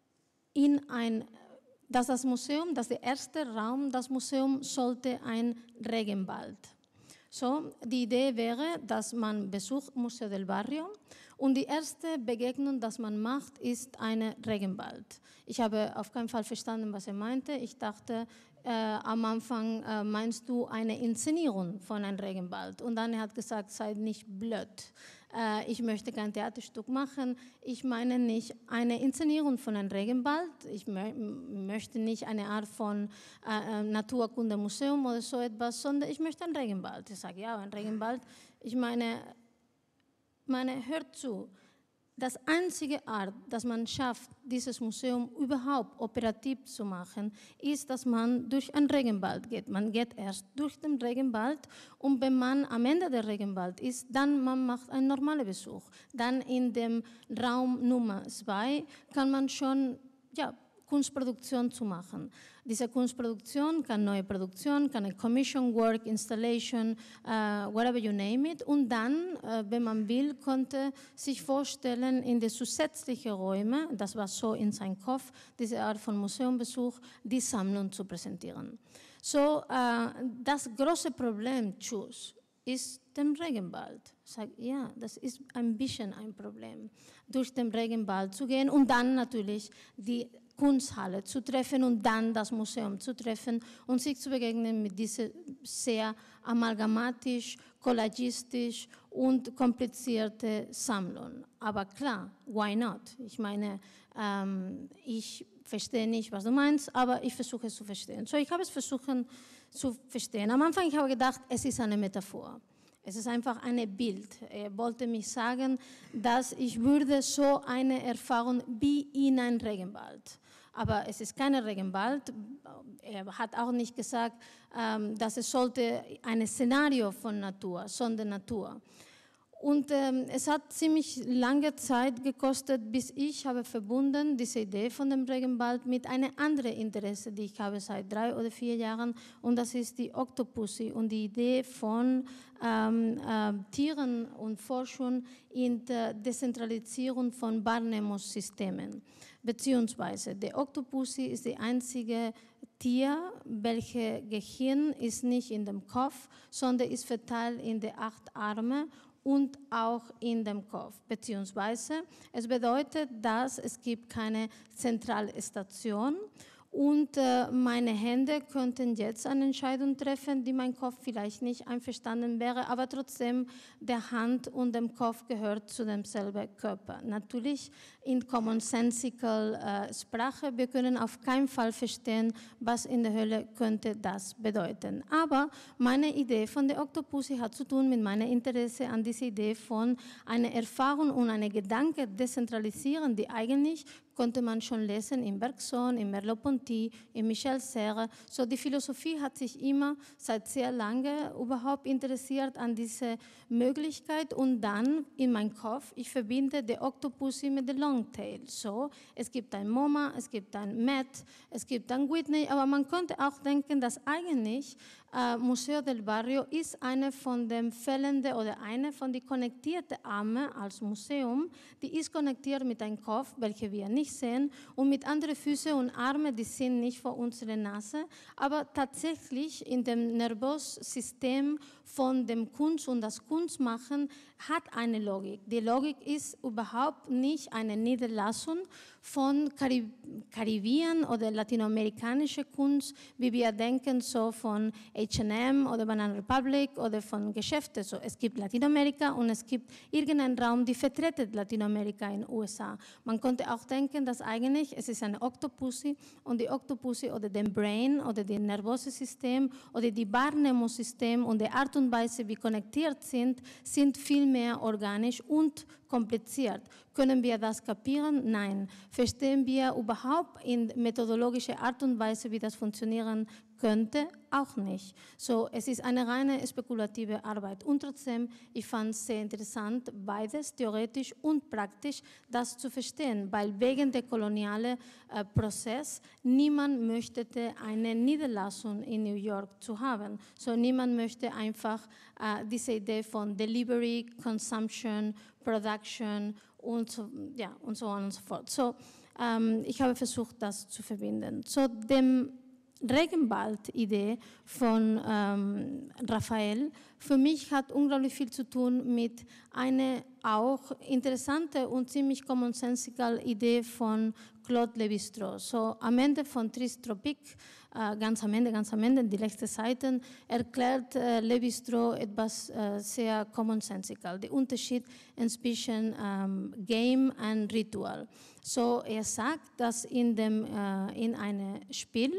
dass der erste Raum, das Museum sollte ein Regenwald. So, die Idee wäre, dass man besucht Museo del Barrio und die erste Begegnung, das man macht, ist ein Regenwald. Ich habe auf keinen Fall verstanden, was er meinte. Ich dachte, am Anfang meinst du eine Inszenierung von einem Regenwald. Und dann hat er gesagt, sei nicht blöd. Ich möchte kein Theaterstück machen. Ich meine nicht eine Inszenierung von einem Regenwald. Ich möchte nicht eine Art von Naturkundemuseum oder so etwas, sondern ich möchte einen Regenwald. Ich sage, ja, ein Regenwald. Ich meine, hört zu. Das einzige Art, dass man schafft, dieses Museum überhaupt operativ zu machen, ist, dass man durch einen Regenwald geht. Man geht erst durch den Regenwald und wenn man am Ende der Regenwald ist, dann man macht einen normalen Besuch. Dann in dem Raum Nummer 2 kann man schon Kunstproduktion zu machen. Diese Kunstproduktion kann neue Produktion, kann eine Commission Work, Installation, whatever you name it. Und dann, wenn man will, konnte sich vorstellen, in die zusätzlichen Räume, das war so in seinem Kopf, diese Art von Museumbesuch, die Sammlung zu präsentieren. So, das große Problem, Tschüss, ist der Regenwald. Ich sage, ja, das ist ein bisschen ein Problem, durch den Regenwald zu gehen und dann natürlich die Kunsthalle zu treffen und dann das Museum zu treffen und sich zu begegnen mit dieser sehr amalgamatisch, collagistisch und komplizierte Sammlung. Aber klar, why not? Ich meine, ich verstehe nicht, was du meinst, aber ich versuche es zu verstehen. So, ich habe es versucht zu verstehen. Am Anfang habe ich gedacht, es ist eine Metaphor. Es ist einfach ein Bild. Er wollte mich sagen, dass ich würde so eine Erfahrung wie in einem Regenwald. Aber es ist kein Regenwald. Er hat auch nicht gesagt, dass es sollte ein Szenario von Natur, sondern Natur. Und es hat ziemlich lange Zeit gekostet, bis ich habe verbunden diese Idee von dem Regenwald mit einer anderen Interesse, die ich habe seit 3 oder 4 Jahren, und das ist die Octopussy und die Idee von Tieren und Forschung in der Dezentralisierung von Wahrnehmungssystemen. Beziehungsweise der Octopussy ist die einzige Tier, welches Gehirn ist nicht in dem Kopf, sondern ist verteilt in die 8 Arme und auch in dem Kopf. Beziehungsweise es bedeutet, dass es gibt keine Zentralstation und meine Hände könnten jetzt eine Entscheidung treffen, die mein Kopf vielleicht nicht einverstanden wäre, aber trotzdem der Hand und dem Kopf gehört zu demselben Körper. Natürlich in commonsensical Sprache, wir können auf keinen Fall verstehen, was in der Hölle könnte das bedeuten. Aber meine Idee von der Octopussy hat zu tun mit meinem Interesse an dieser Idee von einer Erfahrung und einem Gedanke dezentralisieren, die eigentlich konnte man schon lesen in Bergson, in Merleau-Ponty, in Michel Serres. So die Philosophie hat sich immer seit sehr lange überhaupt interessiert an diese Möglichkeit und dann in meinem Kopf, ich verbinde die Octopussy mit der Longtail. So, es gibt ein MoMA, es gibt ein Met, es gibt ein Whitney, aber man könnte auch denken, dass eigentlich Museo del Barrio ist eine von den Fällenden oder eine von den konnektierten Armen als Museum, die ist konnektiert mit einem Kopf, welchen wir nicht sehen, und mit anderen Füßen und Armen, die sind nicht vor unserer Nase, aber tatsächlich in dem Nervössystem von dem Kunst und das Kunstmachen hat eine Logik. Die Logik ist überhaupt nicht eine Niederlassung von Karibien oder latinamerikanischer Kunst, wie wir denken, so von H&M oder Banana Republic oder von Geschäften. So, es gibt Lateinamerika und es gibt irgendeinen Raum, die vertreten Lateinamerika in den USA. Man könnte auch denken, dass eigentlich es ist eine Octopussy und die Octopussy oder den Brain oder das nervöse System oder die Wahrnehmungssystem und die Art und Weise, wie konnektiert sind viel mehr organisch und kompliziert. Können wir das kapieren? Nein. Verstehen wir überhaupt in methodologischer Art und Weise, wie das funktionieren könnte? Auch nicht. So, es ist eine reine spekulative Arbeit. Und trotzdem, ich fand es sehr interessant, beides theoretisch und praktisch das zu verstehen, weil wegen der kolonialen Prozess niemand möchte eine Niederlassung in New York zu haben. So, niemand möchte einfach diese Idee von Delivery, Consumption, Production und so, ja, und so on und so fort. So, ich habe versucht, das zu verbinden. So, dem Regenwald-Idee von Raphael, für mich hat unglaublich viel zu tun mit einer auch interessante und ziemlich commonsensical Idee von Claude Lévi-Strauss. So am Ende von Triste Tropique, ganz am Ende, die letzten Seiten, erklärt Lévi-Strauss etwas sehr commonsensical, der Unterschied zwischen Game und Ritual. So er sagt, dass in einem Spiel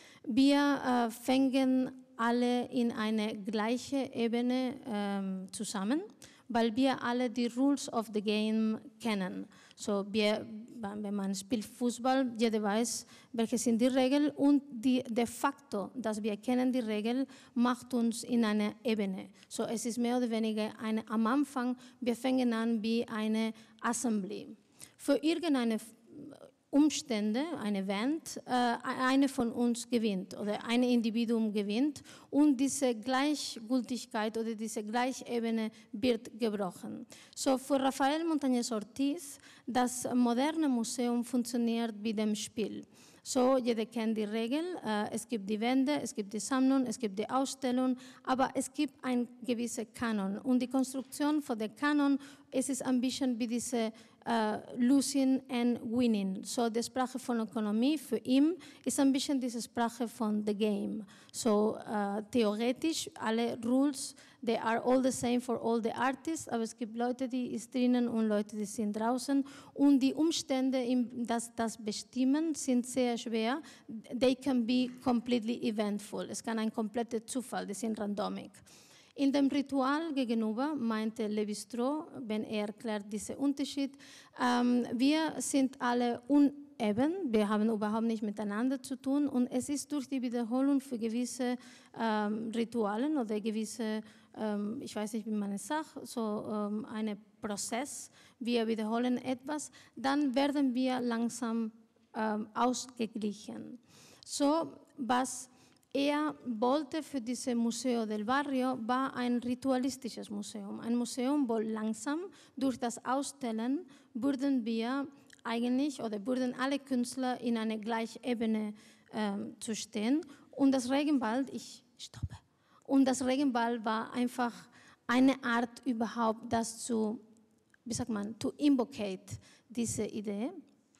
wir fängen alle in eine gleiche Ebene zusammen, weil wir alle die Rules of the Game kennen. So wenn man spielt Fußball, jeder weiß, welche sind die Regeln und de facto, dass wir kennen die Regeln, macht uns in eine Ebene. So es ist mehr oder weniger am Anfang, wir fangen an wie eine Assembly. Für irgendeine Umstände, ein Event, eine von uns gewinnt oder ein Individuum gewinnt und diese Gleichgültigkeit oder diese Gleichebene wird gebrochen. So für Rafael Montañez Ortiz, das moderne Museum funktioniert wie dem Spiel. So, jeder kennt die Regel, es gibt die Wände, es gibt die Sammlung, es gibt die Ausstellung, aber es gibt einen gewissen Kanon. Und die Konstruktion von dem Kanon, es ist ein bisschen wie diese losing and winning. So, die Sprache von Ökonomie für ihn ist ein bisschen diese Sprache von the game. So, theoretisch, alle Rules, they are all the same for all the artists, aber es gibt Leute, die sind drinnen und Leute, die sind draußen. Und die Umstände, das bestimmen, sind sehr schwer. They can be completely eventful. Es kann ein kompletter Zufall, die sind randomig. In dem Ritual gegenüber meinte Lévi-Strauss, wenn er erklärt diesen Unterschied, wir sind alle uneben, wir haben überhaupt nicht miteinander zu tun und es ist durch die Wiederholung für gewisse Ritualen oder gewisse, ich weiß nicht, wie man es sagt, so ein Prozess, wir wiederholen etwas, dann werden wir langsam ausgeglichen. So, was er wollte für dieses Museo del Barrio war ein ritualistisches Museum. Ein Museum, wo langsam durch das Ausstellen würden wir eigentlich oder würden alle Künstler in einer Gleichebene zu stehen. Und das Regenwald, und das Regenwald war einfach eine Art überhaupt, das zu, wie sagt man, to invocate diese Idee.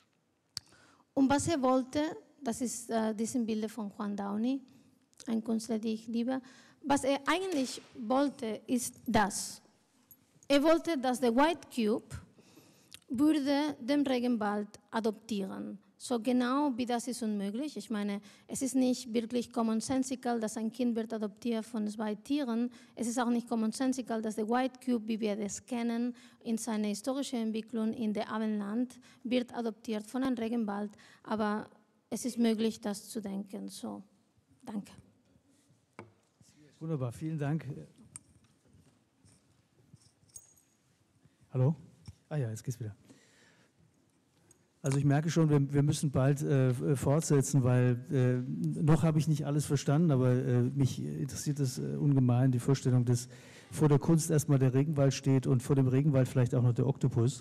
Und was er wollte, das ist diese Bilder von Juan Downey, ein Künstler, den ich liebe. Was er eigentlich wollte, ist das. Er wollte, dass der White Cube würde den Regenwald adoptieren. So genau wie das ist unmöglich. Ich meine, es ist nicht wirklich commonsensical, dass ein Kind wird adoptiert von 2 Tieren. Es ist auch nicht commonsensical, dass der White Cube, wie wir das kennen, in seiner historischen Entwicklung in der Abendland, wird adoptiert von einem Regenwald. Aber es ist möglich, das zu denken. So, danke. Wunderbar, vielen Dank. Hallo? Ah ja, jetzt geht's wieder. Also ich merke schon, wir müssen bald fortsetzen, weil noch habe ich nicht alles verstanden, aber mich interessiert das ungemein, die Vorstellung, dass vor der Kunst erstmal der Regenwald steht und vor dem Regenwald vielleicht auch noch der Oktopus.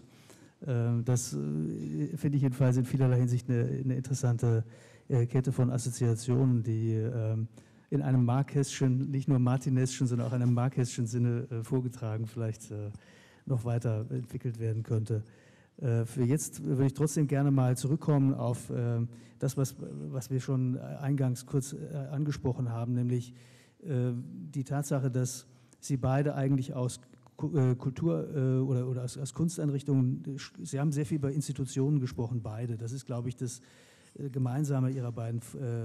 Das finde ich jedenfalls in vielerlei Hinsicht eine interessante Kette von Assoziationen, die in einem Marqueschen, nicht nur Martineschen, sondern auch in einem Marqueschen Sinne vorgetragen, vielleicht noch weiter entwickelt werden könnte. Für jetzt würde ich trotzdem gerne mal zurückkommen auf das, was wir schon eingangs kurz angesprochen haben, nämlich die Tatsache, dass Sie beide eigentlich aus Kultur oder aus Kunsteinrichtungen, Sie haben sehr viel über Institutionen gesprochen, beide. Das ist, glaube ich, das Gemeinsame Ihrer beiden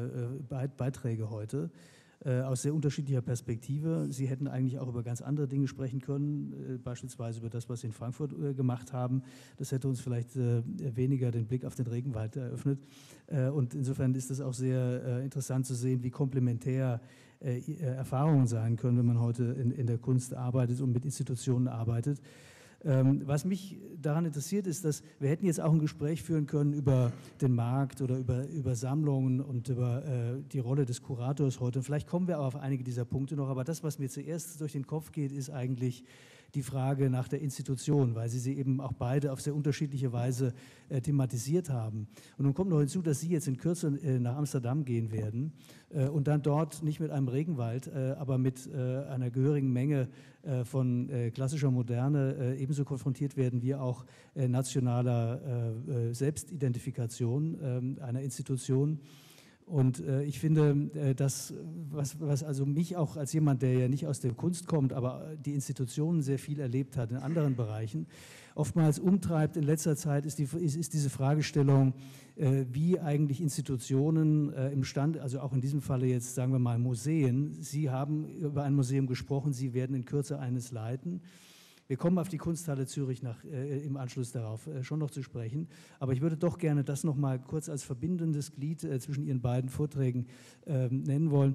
Beiträge heute. Aus sehr unterschiedlicher Perspektive. Sie hätten eigentlich auch über ganz andere Dinge sprechen können, beispielsweise über das, was Sie in Frankfurt gemacht haben. Das hätte uns vielleicht weniger den Blick auf den Regenwald eröffnet. Und insofern ist es auch sehr interessant zu sehen, wie komplementär Erfahrungen sein können, wenn man heute in der Kunst arbeitet und mit Institutionen arbeitet. Was mich daran interessiert, ist, dass wir hätten jetzt auch ein Gespräch führen können über den Markt oder über Sammlungen und über die Rolle des Kurators heute. Vielleicht kommen wir auch auf einige dieser Punkte noch, aber das, was mir zuerst durch den Kopf geht, ist eigentlich die Frage nach der Institution, weil Sie eben auch beide auf sehr unterschiedliche Weise thematisiert haben. Und nun kommt noch hinzu, dass Sie jetzt in Kürze nach Amsterdam gehen werden und dann dort nicht mit einem Regenwald, aber mit einer gehörigen Menge von klassischer Moderne ebenso konfrontiert werden wie auch nationaler Selbstidentifikation einer Institution. Und ich finde, das, was also mich auch als jemand, der ja nicht aus der Kunst kommt, aber die Institutionen sehr viel erlebt hat in anderen Bereichen, oftmals umtreibt in letzter Zeit, ist diese Fragestellung, wie eigentlich Institutionen imstande, also auch in diesem Falle jetzt, sagen wir mal, Museen, Sie haben über ein Museum gesprochen, Sie werden in Kürze eines leiten. Wir kommen auf die Kunsthalle Zürich im Anschluss darauf schon noch zu sprechen, aber ich würde doch gerne das noch mal kurz als verbindendes Glied zwischen Ihren beiden Vorträgen nennen wollen.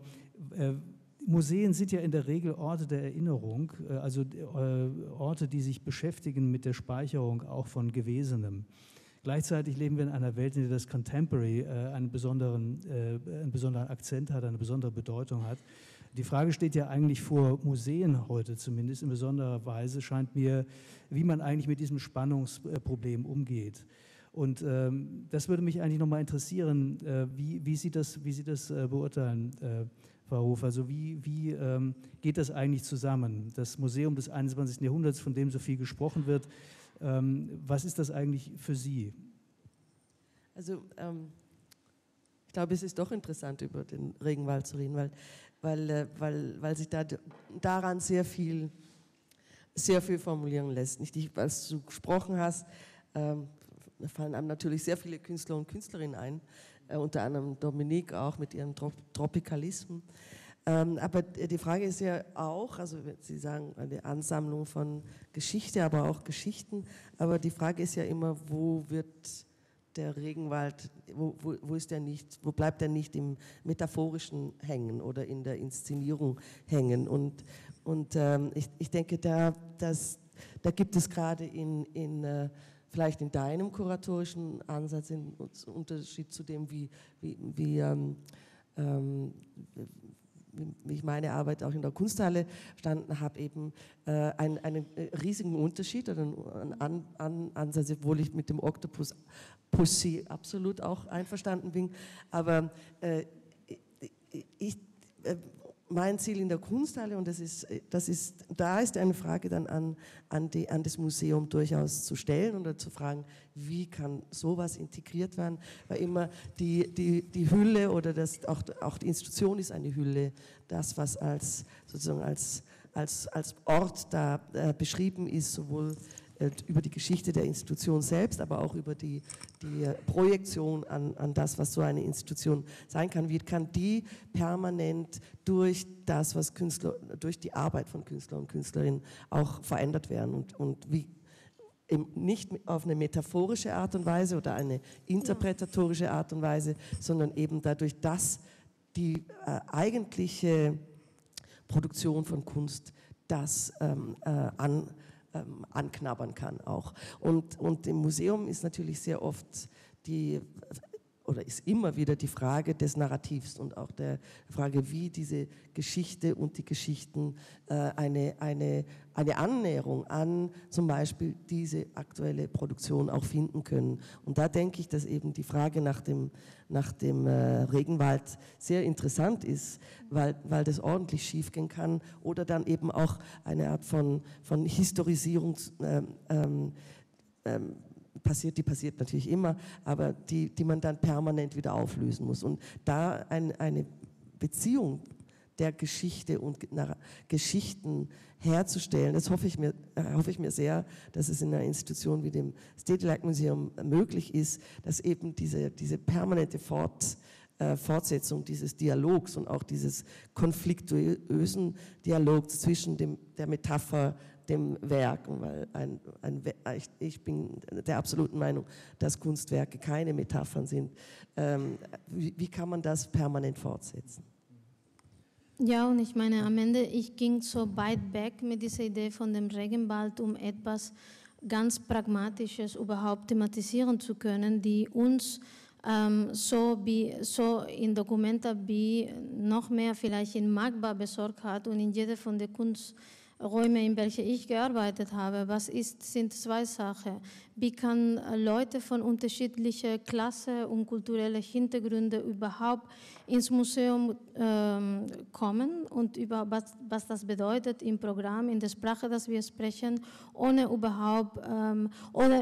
Museen sind ja in der Regel Orte der Erinnerung, also Orte, die sich beschäftigen mit der Speicherung auch von Gewesenem. Gleichzeitig leben wir in einer Welt, in der das Contemporary einen besonderen Akzent hat, eine besondere Bedeutung hat. Die Frage steht ja eigentlich vor Museen heute zumindest in besonderer Weise, scheint mir, wie man eigentlich mit diesem Spannungsproblem umgeht. Und das würde mich eigentlich nochmal interessieren, wie Sie das beurteilen, Frau Hof. Also wie geht das eigentlich zusammen? Das Museum des 21. Jahrhunderts, von dem so viel gesprochen wird, was ist das eigentlich für Sie? Also ich glaube, es ist doch interessant, über den Regenwald zu reden, weil sich daran sehr viel formulieren lässt. Nicht, als du gesprochen hast, da fallen einem natürlich sehr viele Künstler und Künstlerinnen ein, unter anderem Dominique auch mit ihrem Tropikalismus. Aber die Frage ist ja auch, also Sie sagen eine Ansammlung von Geschichte, aber auch Geschichten, aber die Frage ist ja immer, wo wird der Regenwald, wo bleibt er nicht im Metaphorischen hängen oder in der Inszenierung hängen? Und ich denke, da gibt es gerade vielleicht in deinem kuratorischen Ansatz, im Unterschied zu dem, wie ich meine Arbeit auch in der Kunsthalle verstanden habe, eben einen riesigen Unterschied oder einen Ansatz, obwohl ich mit dem Oktopus Pussy absolut auch einverstanden bin. Aber mein Ziel in der Kunsthalle, und da ist eine Frage dann an das Museum durchaus zu stellen oder zu fragen, wie kann sowas integriert werden, weil immer die Hülle oder auch die Institution ist eine Hülle, das was sozusagen als Ort da beschrieben ist, sowohl über die Geschichte der Institution selbst, aber auch über die Projektion an das, was so eine Institution sein kann. Wie kann die permanent durch das, was durch die Arbeit von Künstlern und Künstlerinnen auch verändert werden und wie eben nicht auf eine metaphorische Art und Weise oder eine interpretatorische Art und Weise, sondern eben dadurch, dass die eigentliche Produktion von Kunst das anknabbern kann auch. Und im Museum ist natürlich sehr oft ist immer wieder die Frage des Narrativs und auch der Frage, wie diese Geschichte und die Geschichten eine Annäherung an zum Beispiel diese aktuelle Produktion auch finden können. Und da denke ich, dass eben die Frage nach dem Regenwald sehr interessant ist, weil das ordentlich schiefgehen kann oder dann eben auch eine Art von Historisierung die passiert natürlich immer, aber die man dann permanent wieder auflösen muss. Und da eine Beziehung der Geschichte und Geschichten herzustellen, das hoffe ich mir sehr, dass es in einer Institution wie dem Stedelijk Museum möglich ist, dass eben diese permanente Fortsetzung dieses Dialogs und auch dieses konfliktuösen Dialogs zwischen der Metapher, dem Werk, weil ich bin der absoluten Meinung, dass Kunstwerke keine Metaphern sind. Wie kann man das permanent fortsetzen? Ja, und ich meine, am Ende, ich ging so weit weg mit dieser Idee von dem Regenwald, um etwas ganz Pragmatisches überhaupt thematisieren zu können, die uns so in Documenta wie noch mehr vielleicht in Magba besorgt hat und in jeder von den Kunsträumen, in welchen ich gearbeitet habe. Sind zwei Sachen. Wie kann Leute von unterschiedlicher Klasse und kulturellen Hintergründen überhaupt ins Museum kommen und was das bedeutet im Programm, in der Sprache, das wir sprechen, ohne überhaupt oder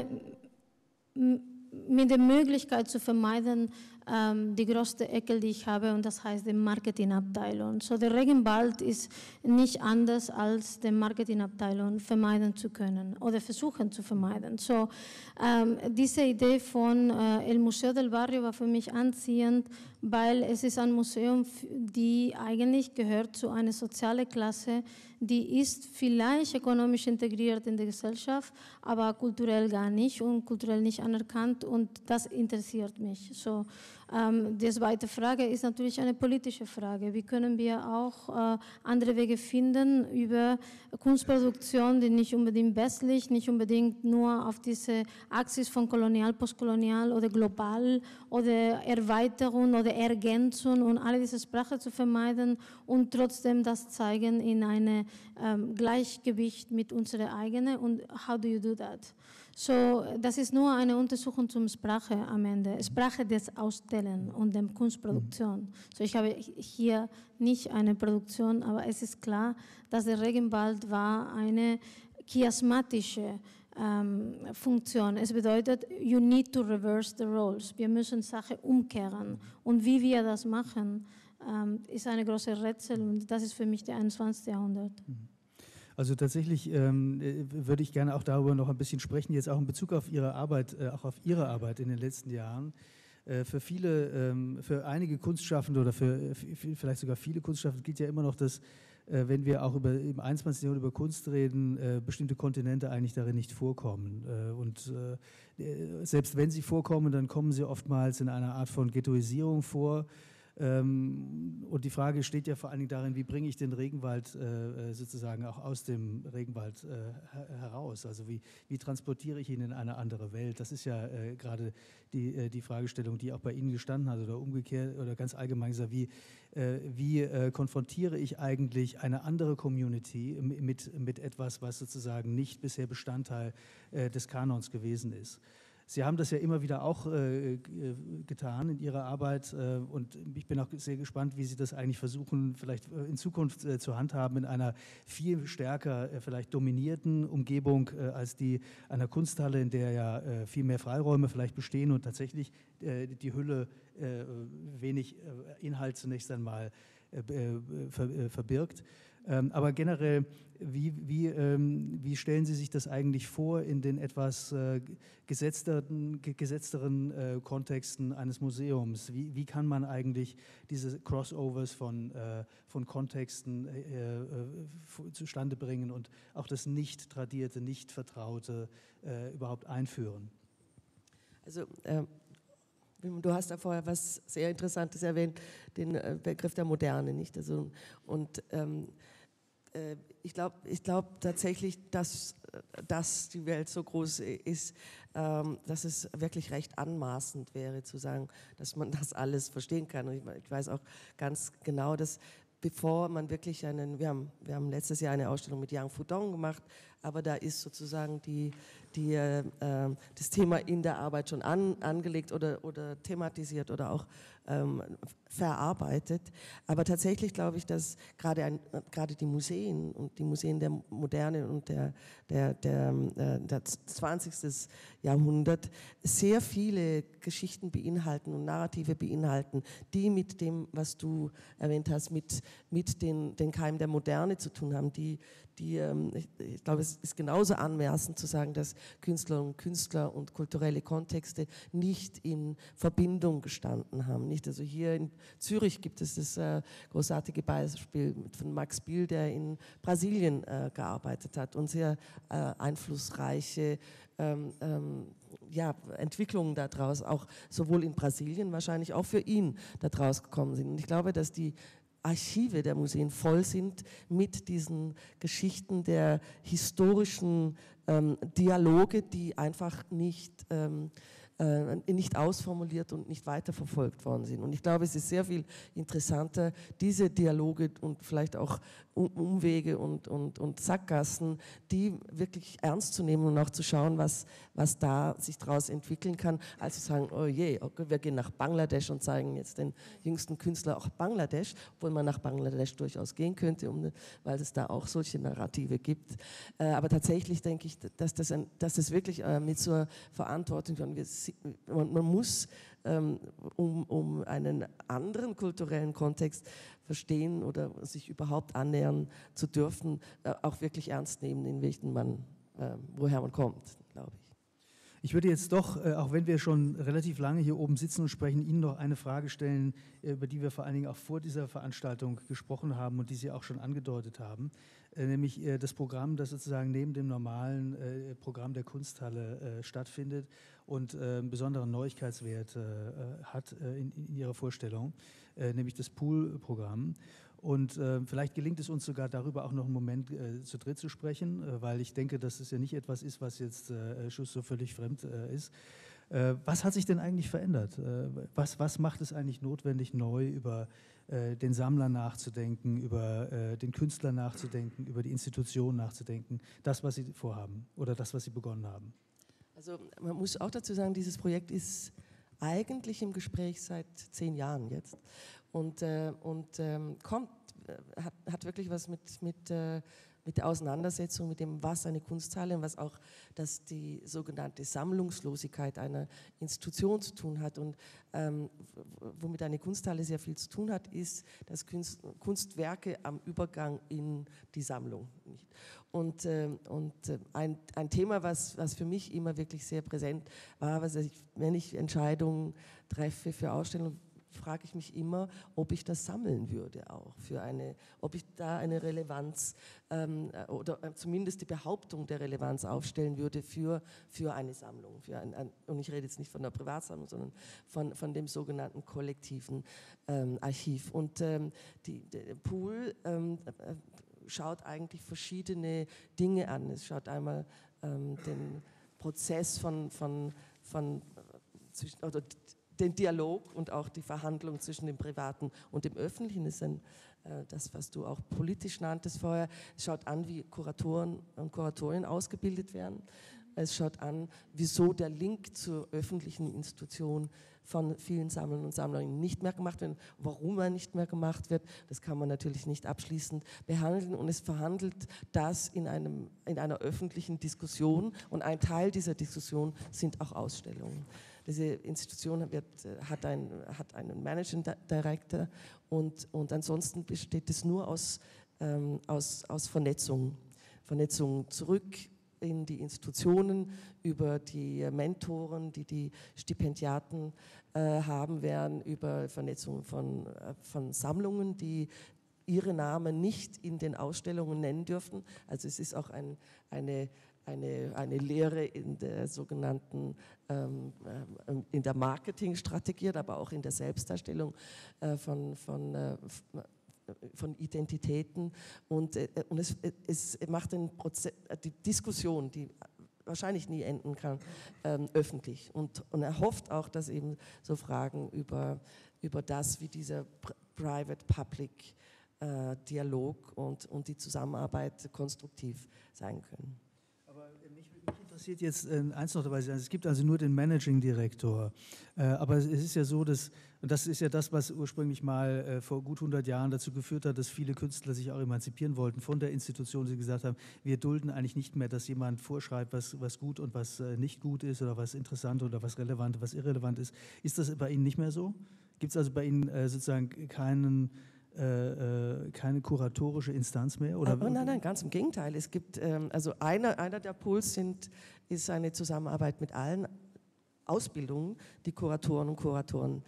mit der Möglichkeit zu vermeiden, die größte Ecke, die ich habe, und das heißt die Marketingabteilung. So, der Regenwald ist nicht anders als die Marketingabteilung vermeiden zu können oder versuchen zu vermeiden. So, diese Idee von El Museo del Barrio war für mich anziehend, weil es ist ein Museum, die eigentlich gehört zu einer sozialen Klasse, die ist vielleicht ökonomisch integriert in die Gesellschaft, aber kulturell gar nicht und kulturell nicht anerkannt, und das interessiert mich. So, die zweite Frage ist natürlich eine politische Frage. Wie können wir auch andere Wege finden über Kunstproduktion, die nicht unbedingt westlich, nicht unbedingt nur auf diese Achse von kolonial, postkolonial oder global oder Erweiterung oder Ergänzung und alle diese Sprache zu vermeiden und trotzdem das zeigen in einem Gleichgewicht mit unserer eigenen, und how do you do that? So, das ist nur eine Untersuchung zum Sprache am Ende, Sprache des Ausstellen und der Kunstproduktion. So, ich habe hier nicht eine Produktion, aber es ist klar, dass der Regenwald war eine chiasmatische Funktion. Es bedeutet, you need to reverse the roles. Wir müssen Sachen umkehren. Und wie wir das machen, ist eine große Rätsel, und das ist für mich der 21. Jahrhundert. Also tatsächlich würde ich gerne auch darüber noch ein bisschen sprechen, jetzt auch in Bezug auf Ihre Arbeit, in den letzten Jahren. Für einige Kunstschaffende oder für vielleicht sogar viele Kunstschaffende gilt ja immer noch, dass wenn wir auch im 21. Jahrhundert über Kunst reden, bestimmte Kontinente eigentlich darin nicht vorkommen. Und selbst wenn sie vorkommen, dann kommen sie oftmals in einer Art von Ghettoisierung vor. Und die Frage steht ja vor allen Dingen darin, wie bringe ich den Regenwald sozusagen auch aus dem Regenwald heraus? Also wie transportiere ich ihn in eine andere Welt? Das ist ja gerade die Fragestellung, die auch bei Ihnen gestanden hat, oder umgekehrt oder ganz allgemein gesagt, wie konfrontiere ich eigentlich eine andere Community mit etwas, was sozusagen nicht bisher Bestandteil des Kanons gewesen ist? Sie haben das ja immer wieder auch getan in Ihrer Arbeit, und ich bin auch sehr gespannt, wie Sie das eigentlich versuchen, vielleicht in Zukunft zu handhaben, in einer viel stärker vielleicht dominierten Umgebung als die einer Kunsthalle, in der ja viel mehr Freiräume vielleicht bestehen und tatsächlich die Hülle wenig Inhalt zunächst einmal verbirgt. Aber generell, wie stellen Sie sich das eigentlich vor in den etwas gesetzteren Kontexten eines Museums? Wie kann man eigentlich diese Crossovers von Kontexten zustande bringen und auch das Nicht-Tradierte, Nicht-Vertraute überhaupt einführen? Also du hast da vorher was sehr Interessantes erwähnt, den Begriff der Moderne, nicht? Also, und ich glaube tatsächlich, dass die Welt so groß ist, dass es wirklich recht anmaßend wäre zu sagen, dass man das alles verstehen kann. Und ich weiß auch ganz genau, dass bevor man wirklich wir haben letztes Jahr eine Ausstellung mit Yang Fudong gemacht, aber da ist sozusagen das Thema in der Arbeit schon angelegt oder thematisiert oder auch verarbeitet. Aber tatsächlich glaube ich, dass gerade die Museen und die Museen der Moderne und der 20. Jahrhundert sehr viele Geschichten beinhalten und Narrative beinhalten, die mit dem, was du erwähnt hast, mit den Keimen der Moderne zu tun haben, ich glaube, es ist genauso anmaßend zu sagen, dass Künstlerinnen und Künstler und kulturelle Kontexte nicht in Verbindung gestanden haben. Nicht? Also hier in Zürich gibt es das großartige Beispiel von Max Biel, der in Brasilien gearbeitet hat und sehr einflussreiche Entwicklungen daraus, auch sowohl in Brasilien wahrscheinlich auch für ihn daraus gekommen sind. Und ich glaube, dass die Archive der Museen voll sind mit diesen Geschichten der historischen Dialoge, die einfach nicht ausformuliert und nicht weiterverfolgt worden sind. Und ich glaube, es ist sehr viel interessanter, diese Dialoge und vielleicht auch Umwege und Sackgassen, die wirklich ernst zu nehmen und auch zu schauen, was da sich daraus entwickeln kann, als zu sagen, oh je, okay, wir gehen nach Bangladesch und zeigen jetzt den jüngsten Künstler auch Bangladesch, obwohl man nach Bangladesch durchaus gehen könnte, weil es da auch solche Narrative gibt. Aber tatsächlich denke ich, dass das wirklich mit so einer Verantwortung, man muss, um einen anderen kulturellen Kontext verstehen oder sich überhaupt annähern zu dürfen, auch wirklich ernst nehmen, woher man kommt, glaube ich. Ich würde jetzt doch, auch wenn wir schon relativ lange hier oben sitzen und sprechen, Ihnen noch eine Frage stellen, über die wir vor allen Dingen auch vor dieser Veranstaltung gesprochen haben und die Sie auch schon angedeutet haben, nämlich das Programm, das sozusagen neben dem normalen Programm der Kunsthalle stattfindet und einen besonderen Neuigkeitswert hat in Ihrer Vorstellung, nämlich das Pool-Programm. Und vielleicht gelingt es uns sogar darüber auch noch einen Moment zu dritt zu sprechen, weil ich denke, dass es ja nicht etwas ist, was jetzt Schuss so völlig fremd ist. Was hat sich denn eigentlich verändert? Was macht es eigentlich notwendig, neu über den Sammler nachzudenken, über den Künstler nachzudenken, über die Institution nachzudenken, das, was Sie vorhaben oder das, was Sie begonnen haben? Also man muss auch dazu sagen, dieses Projekt ist eigentlich im Gespräch seit 10 Jahren jetzt und hat wirklich was mit der Auseinandersetzung mit dem, was eine Kunsthalle und was auch die sogenannte Sammlungslosigkeit einer Institution zu tun hat. Und womit eine Kunsthalle sehr viel zu tun hat, ist, dass Kunstwerke am Übergang in die Sammlung. Und ein Thema, was für mich immer wirklich sehr präsent war, wenn ich Entscheidungen treffe für Ausstellungen, frage ich mich immer, ob ich das sammeln würde auch, ob ich da eine Relevanz oder zumindest die Behauptung der Relevanz aufstellen würde für eine Sammlung. Und ich rede jetzt nicht von der Privatsammlung, sondern von dem sogenannten kollektiven Archiv. Und der Pool schaut eigentlich verschiedene Dinge an. Es schaut einmal den Prozess oder den Dialog und auch die Verhandlung zwischen dem Privaten und dem Öffentlichen. Das ist das, was du auch politisch nanntest vorher. Es schaut an, wie Kuratoren und Kuratorinnen ausgebildet werden. Es schaut an, wieso der Link zur öffentlichen Institution von vielen Sammlern und Sammlerinnen nicht mehr gemacht wird, warum er nicht mehr gemacht wird, das kann man natürlich nicht abschließend behandeln und es verhandelt das in einer öffentlichen Diskussion und ein Teil dieser Diskussion sind auch Ausstellungen. Diese Institution hat einen Managing Director und ansonsten besteht es nur aus Vernetzung zurück in die Institutionen über die Mentoren, die Stipendiaten haben werden, über Vernetzung von Sammlungen, die ihre Namen nicht in den Ausstellungen nennen dürfen. Also es ist auch eine Lehre in der sogenannten, in der Marketingstrategie, aber auch in der Selbstdarstellung von Identitäten und es macht die Diskussion, die wahrscheinlich nie enden kann, öffentlich und er hofft auch, dass eben so Fragen über das, wie dieser Private-Public-Dialog und die Zusammenarbeit konstruktiv sein können. Aber mich interessiert jetzt eins noch dabei, es gibt also nur den Managing Director, aber es ist ja so, dass, und das ist ja das, was ursprünglich mal vor gut 100 Jahren dazu geführt hat, dass viele Künstler sich auch emanzipieren wollten von der Institution, die gesagt haben, wir dulden eigentlich nicht mehr, dass jemand vorschreibt, was gut und was nicht gut ist oder was interessant oder was relevant, was irrelevant ist. Ist das bei Ihnen nicht mehr so? Gibt es also bei Ihnen sozusagen keine kuratorische Instanz mehr? Oder? Nein, ganz im Gegenteil. Es gibt, also einer der Puls ist eine Zusammenarbeit mit allen Ausbildungen, die Kuratoren und Kuratoren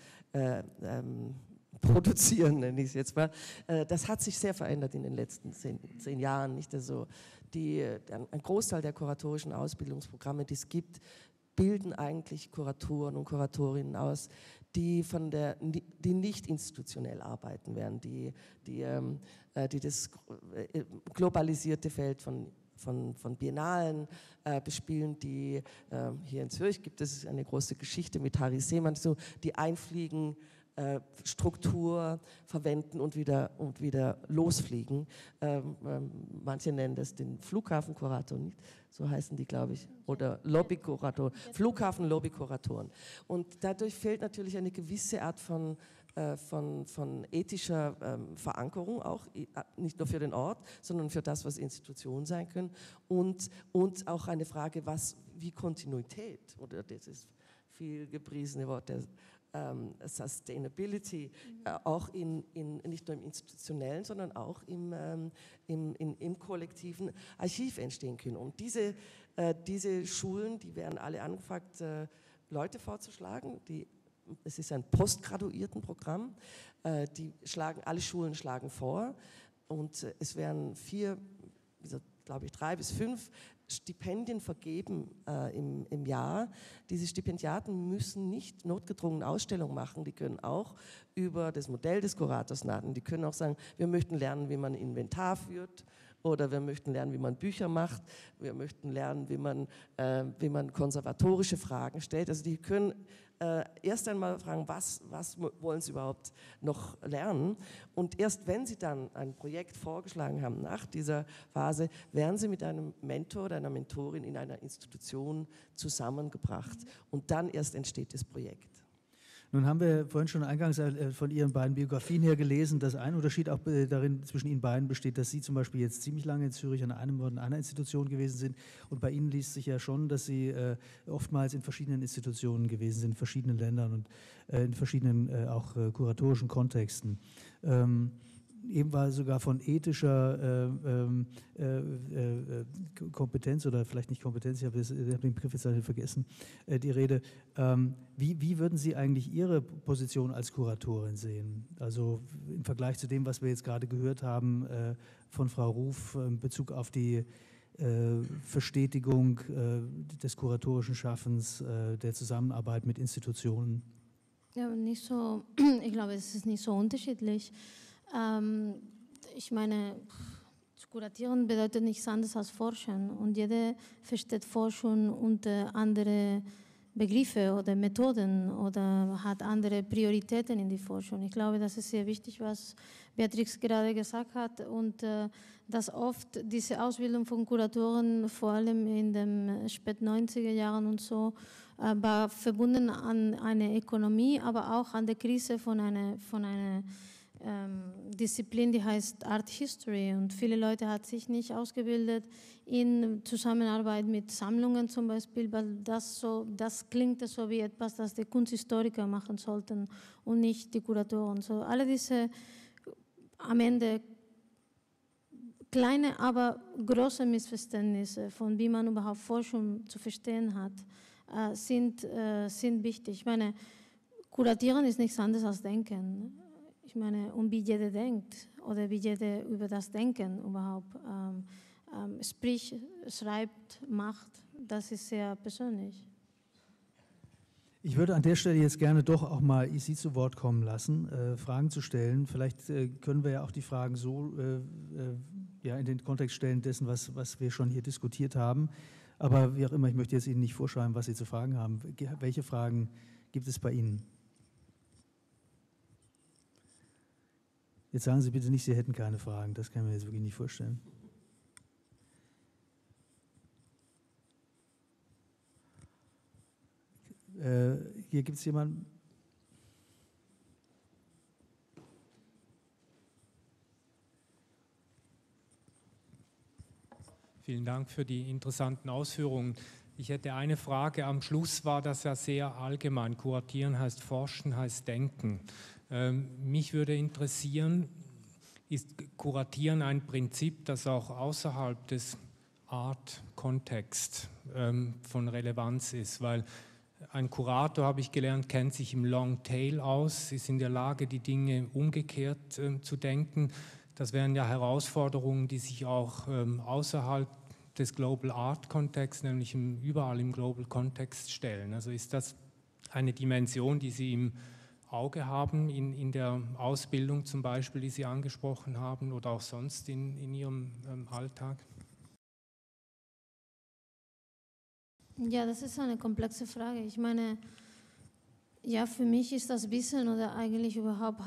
produzieren, nenne ich es jetzt mal. Das hat sich sehr verändert in den letzten 10 Jahren. Nicht? Also ein Großteil der kuratorischen Ausbildungsprogramme, die es gibt, bilden eigentlich Kuratoren und Kuratorinnen aus, die nicht institutionell arbeiten werden, die das globalisierte Feld von Biennalen bespielen, die hier in Zürich gibt es eine große Geschichte mit Harry Seemann, so die einfliegen, Struktur verwenden und wieder losfliegen. Manche nennen das den Flughafenkurator, nicht? So heißen die, glaube ich, oder Lobbykurator, Flughafen-Lobbykuratoren. Und dadurch fehlt natürlich eine gewisse Art von ethischer Verankerung, auch nicht nur für den Ort, sondern für das, was Institutionen sein können und auch eine Frage, wie Kontinuität, oder das ist viel gepriesene Wort der Sustainability, auch nicht nur im institutionellen, sondern auch im kollektiven Archiv entstehen können. Und diese Schulen, die werden alle angefragt, Leute vorzuschlagen, es ist ein Postgraduiertenprogramm, alle Schulen schlagen vor und es werden 3 bis 5 Stipendien vergeben im Jahr. Diese Stipendiaten müssen nicht notgedrungen Ausstellungen machen, die können auch über das Modell des Kurators nadeln. Die können auch sagen, wir möchten lernen, wie man Inventar führt oder wir möchten lernen, wie man Bücher macht, wir möchten lernen, wie man konservatorische Fragen stellt. Also die können erst einmal fragen, was wollen Sie überhaupt noch lernen? Und erst wenn Sie dann ein Projekt vorgeschlagen haben nach dieser Phase, werden Sie mit einem Mentor oder einer Mentorin in einer Institution zusammengebracht. Und dann erst entsteht das Projekt. Nun haben wir vorhin schon eingangs von Ihren beiden Biografien her gelesen, dass ein Unterschied auch darin zwischen Ihnen beiden besteht, dass Sie zum Beispiel jetzt ziemlich lange in Zürich an einer Institution gewesen sind und bei Ihnen liest sich ja schon, dass Sie oftmals in verschiedenen Institutionen gewesen sind, in verschiedenen Ländern und in verschiedenen auch kuratorischen Kontexten. Eben war sogar von ethischer Kompetenz oder vielleicht nicht Kompetenz, ich habe den Begriff jetzt vergessen, die Rede. Wie würden Sie eigentlich Ihre Position als Kuratorin sehen? Also im Vergleich zu dem, was wir jetzt gerade gehört haben von Frau Ruf in Bezug auf die Verstetigung des kuratorischen Schaffens, der Zusammenarbeit mit Institutionen? Ja, nicht so, ich glaube, es ist nicht so unterschiedlich. Ich meine, kuratieren bedeutet nichts anderes als forschen und jeder versteht Forschung unter andere Begriffe oder Methoden oder hat andere Prioritäten in die Forschung. Ich glaube, das ist sehr wichtig, was Beatrix gerade gesagt hat und dass oft diese Ausbildung von Kuratoren, vor allem in den späten 90er Jahren und so, war verbunden an eine Ökonomie, aber auch an der Krise von einer Disziplin, die heißt Art History, und viele Leute hat sich nicht ausgebildet in Zusammenarbeit mit Sammlungen zum Beispiel, weil das klingt so wie etwas, das die Kunsthistoriker machen sollten und nicht die Kuratoren. So, alle diese am Ende kleine, aber große Missverständnisse von wie man überhaupt Forschung zu verstehen hat, sind wichtig. Ich meine, kuratieren ist nichts anderes als denken. Ich meine, und wie jeder denkt oder wie jeder über das Denken überhaupt spricht, schreibt, macht, das ist sehr persönlich. Ich würde an der Stelle jetzt gerne doch auch mal Sie zu Wort kommen lassen, Fragen zu stellen. Vielleicht können wir ja auch die Fragen so in den Kontext stellen dessen, was wir schon hier diskutiert haben. Aber wie auch immer, ich möchte jetzt Ihnen nicht vorschreiben, was Sie zu fragen haben. Welche Fragen gibt es bei Ihnen? Jetzt sagen Sie bitte nicht, Sie hätten keine Fragen. Das kann ich mir jetzt wirklich nicht vorstellen. Hier gibt es jemanden. Vielen Dank für die interessanten Ausführungen. Ich hätte eine Frage. Am Schluss war das ja sehr allgemein. Kuratieren heißt forschen, heißt denken. Mich würde interessieren, ist Kuratieren ein Prinzip, das auch außerhalb des Art-Kontexts von Relevanz ist? Weil ein Kurator, habe ich gelernt, kennt sich im Long Tail aus, ist in der Lage, die Dinge umgekehrt zu denken. Das wären ja Herausforderungen, die sich auch außerhalb des Global Art Kontexts, nämlich überall im Global Kontext stellen. Also ist das eine Dimension, die Sie im Auge haben, in der Ausbildung zum Beispiel, die Sie angesprochen haben, oder auch sonst in Ihrem Alltag? Ja, das ist eine komplexe Frage. Ich meine, ja, für mich ist das Wissen oder eigentlich überhaupt,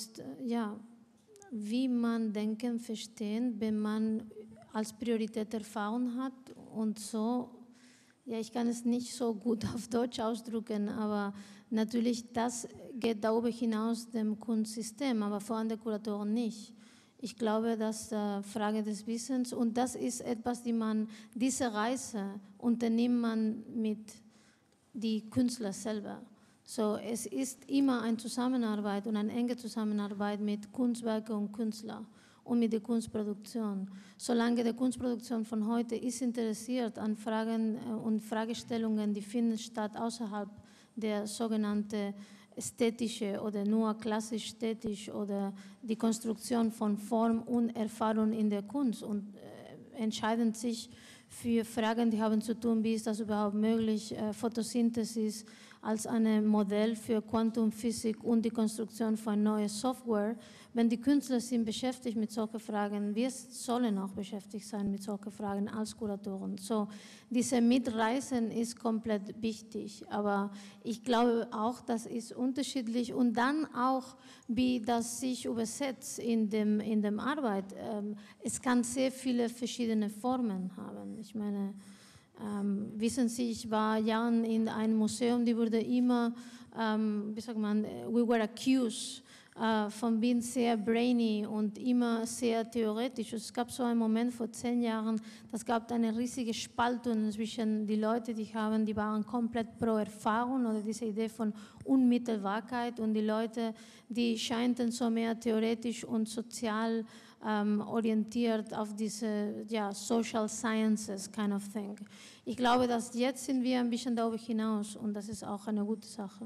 wie man Denken verstehen, wenn man als Priorität Erfahrung hat und so. Ja, ich kann es nicht so gut auf Deutsch ausdrücken, aber natürlich, das geht darüber hinaus dem Kunstsystem, aber vor allem der Kuratoren nicht. Ich glaube, dass die Frage des Wissens, und das ist etwas, diese Reise unternimmt man mit den Künstlern selber. So, es ist immer eine Zusammenarbeit und eine enge Zusammenarbeit mit Kunstwerken und Künstlern und mit der Kunstproduktion. Solange die Kunstproduktion von heute ist interessiert an Fragen und Fragestellungen, die finden statt außerhalb der sogenannten ästhetische oder nur klassisch ästhetisch oder die Konstruktion von Form und Erfahrung in der Kunst und entscheiden sich für Fragen, die haben zu tun, wie ist das überhaupt möglich, Photosynthesis als ein Modell für Quantumphysik und die Konstruktion von neuer Software. Wenn die Künstler sind beschäftigt mit solchen Fragen, wir sollen auch beschäftigt sein mit solchen Fragen als Kuratoren. So, diese Mitreisen ist komplett wichtig, aber ich glaube auch, das ist unterschiedlich und dann auch, wie das sich übersetzt in dem Arbeit. Es kann sehr viele verschiedene Formen haben. Ich meine, wissen Sie, ich war Jahren in einem Museum, die wurde immer, we were accused von being sehr brainy und immer sehr theoretisch. Es gab so einen Moment vor 10 Jahren, das gab eine riesige Spaltung zwischen den Leuten, die waren komplett pro Erfahrung oder diese Idee von Unmittelbarkeit und die Leute, die scheinten so mehr theoretisch und sozial orientiert auf diese Social Sciences kind of thing. Ich glaube, dass jetzt sind wir ein bisschen darüber hinaus und das ist auch eine gute Sache.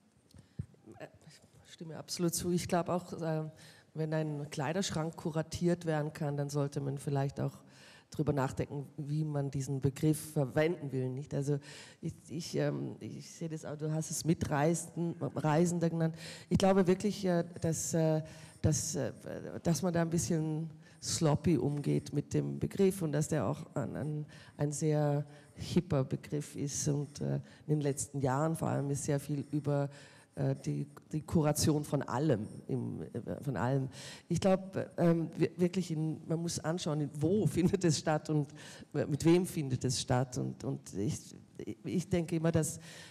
Ich stimme absolut zu. Ich glaube auch, wenn ein Kleiderschrank kuratiert werden kann, dann sollte man vielleicht auch darüber nachdenken, wie man diesen Begriff verwenden will. Nicht? Also ich sehe das auch, du hast es Mitreisender genannt. Ich glaube wirklich, dass man da ein bisschen sloppy umgeht mit dem Begriff und dass der auch ein sehr hipper Begriff ist. Und in den letzten Jahren vor allem ist sehr viel über die Kuration von allem. Ich glaube wirklich, man muss anschauen, wo findet es statt und mit wem findet es statt. Und ich denke immer, dass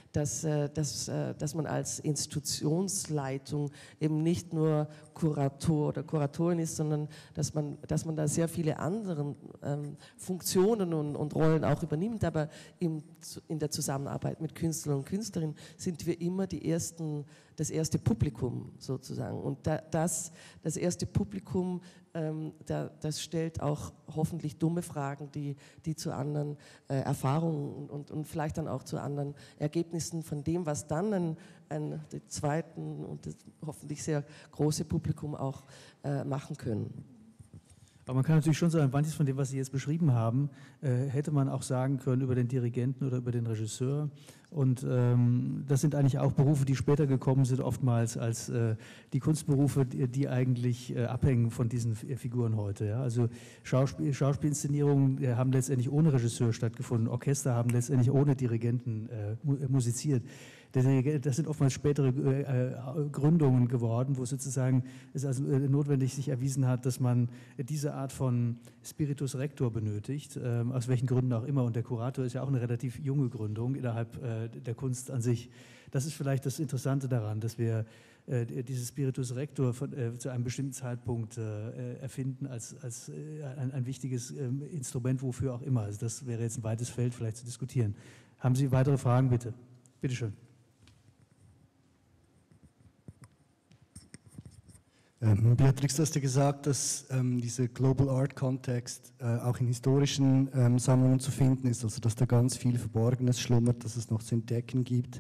dass man als Institutionsleitung eben nicht nur Kurator oder Kuratorin ist, sondern dass man da sehr viele andere Funktionen und Rollen auch übernimmt. Aber in der Zusammenarbeit mit Künstlern und Künstlerinnen sind wir immer das erste Publikum sozusagen. Und das erste Publikum, das stellt auch hoffentlich dumme Fragen, die zu anderen Erfahrungen und vielleicht dann auch zu anderen Ergebnissen von dem, was dann den zweiten und das hoffentlich sehr große Publikum auch machen können. Aber man kann natürlich schon sagen, manches von dem, was Sie jetzt beschrieben haben, hätte man auch sagen können über den Dirigenten oder über den Regisseur. Und das sind eigentlich auch Berufe, die später gekommen sind, oftmals als die Kunstberufe, die eigentlich abhängen von diesen Figuren heute. Ja? Also Schauspielinszenierungen haben letztendlich ohne Regisseur stattgefunden, Orchester haben letztendlich ohne Dirigenten musiziert. Das sind oftmals spätere Gründungen geworden, wo sozusagen es also notwendig sich erwiesen hat, dass man diese Art von Spiritus Rector benötigt, aus welchen Gründen auch immer. Und der Kurator ist ja auch eine relativ junge Gründung innerhalb der Kunst an sich. Das ist vielleicht das Interessante daran, dass wir dieses Spiritus Rector zu einem bestimmten Zeitpunkt erfinden als ein wichtiges Instrument, wofür auch immer. Also das wäre jetzt ein weites Feld vielleicht zu diskutieren. Haben Sie weitere Fragen, bitte? Bitte schön. Beatrix, du hast ja gesagt, dass dieser Global Art Kontext auch in historischen Sammlungen zu finden ist, also dass da ganz viel Verborgenes schlummert, dass es noch zu entdecken gibt.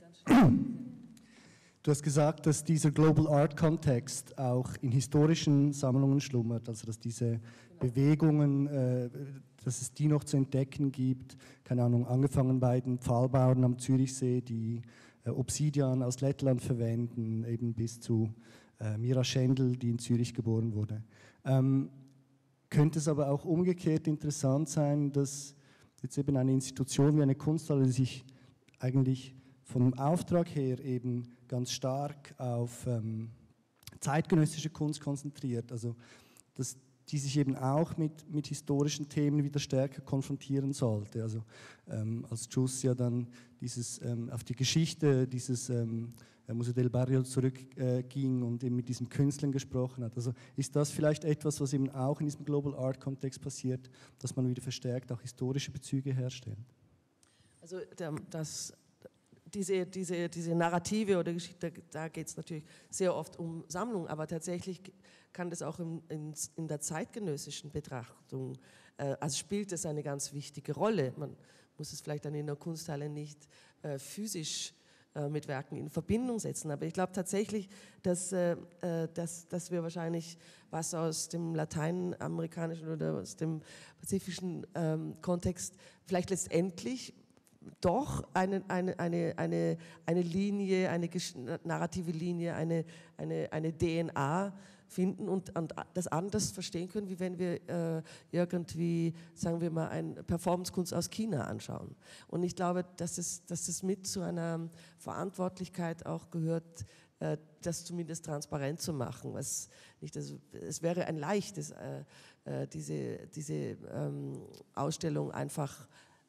Du hast gesagt, dass dieser Global Art Kontext auch in historischen Sammlungen schlummert, also dass diese Bewegungen, dass es die noch zu entdecken gibt, keine Ahnung, angefangen bei den Pfahlbauern am Zürichsee, die Obsidian aus Lettland verwenden, eben bis zu Mira Schendl, die in Zürich geboren wurde. Könnte es aber auch umgekehrt interessant sein, dass jetzt eben eine Institution wie eine Kunsthalle, die sich eigentlich vom Auftrag her eben ganz stark auf zeitgenössische Kunst konzentriert, also dass die sich eben auch mit historischen Themen wieder stärker konfrontieren sollte. Also als Schuss ja dann auf die Geschichte dieses Museo del Barrio zurückging und eben mit diesen Künstlern gesprochen hat. Also ist das vielleicht etwas, was eben auch in diesem Global Art Kontext passiert, dass man wieder verstärkt auch historische Bezüge herstellt? Also diese Narrative oder Geschichte, da geht es natürlich sehr oft um Sammlung, aber tatsächlich kann das auch in der zeitgenössischen Betrachtung, also spielt es eine ganz wichtige Rolle. Man muss es vielleicht dann in der Kunsthalle nicht physisch mit Werken in Verbindung setzen, aber ich glaube tatsächlich, dass wir wahrscheinlich was aus dem lateinamerikanischen oder aus dem pazifischen Kontext vielleicht letztendlich doch eine Linie, eine narrative Linie, eine DNA finden und das anders verstehen können, wie wenn wir irgendwie, sagen wir mal, eine Performancekunst aus China anschauen. Und ich glaube, dass es mit zu einer Verantwortlichkeit auch gehört, das zumindest transparent zu machen. Es wäre ein leichtes, diese Ausstellung einfach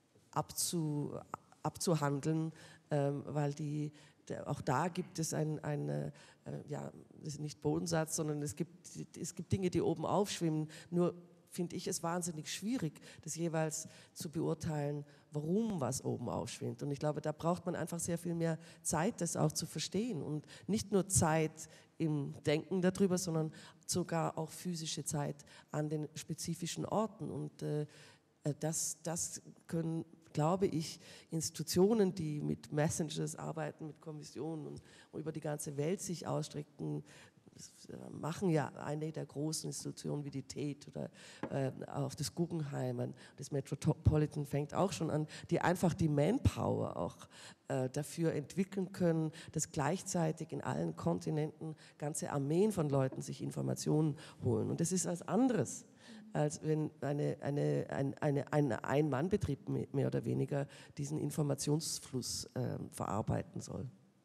abzuhandeln, weil auch da gibt es das ist nicht Bodensatz, sondern es gibt Dinge, die oben aufschwimmen. Nur finde ich es wahnsinnig schwierig, das jeweils zu beurteilen, warum was oben aufschwimmt. Und ich glaube, da braucht man einfach sehr viel mehr Zeit, das auch zu verstehen. Und nicht nur Zeit im Denken darüber, sondern sogar auch physische Zeit an den spezifischen Orten. Und das können, glaube ich, Institutionen, die mit Messengers arbeiten, mit Kommissionen und über die ganze Welt sich ausstrecken, machen ja eine der großen Institutionen wie die Tate oder auch das Guggenheim, das Metropolitan fängt auch schon an, die einfach die Manpower auch dafür entwickeln können, dass gleichzeitig in allen Kontinenten ganze Armeen von Leuten sich Informationen holen. Und das ist was anderes, als wenn ein Ein-Mann-Betrieb mehr oder weniger diesen Informationsfluss verarbeiten soll.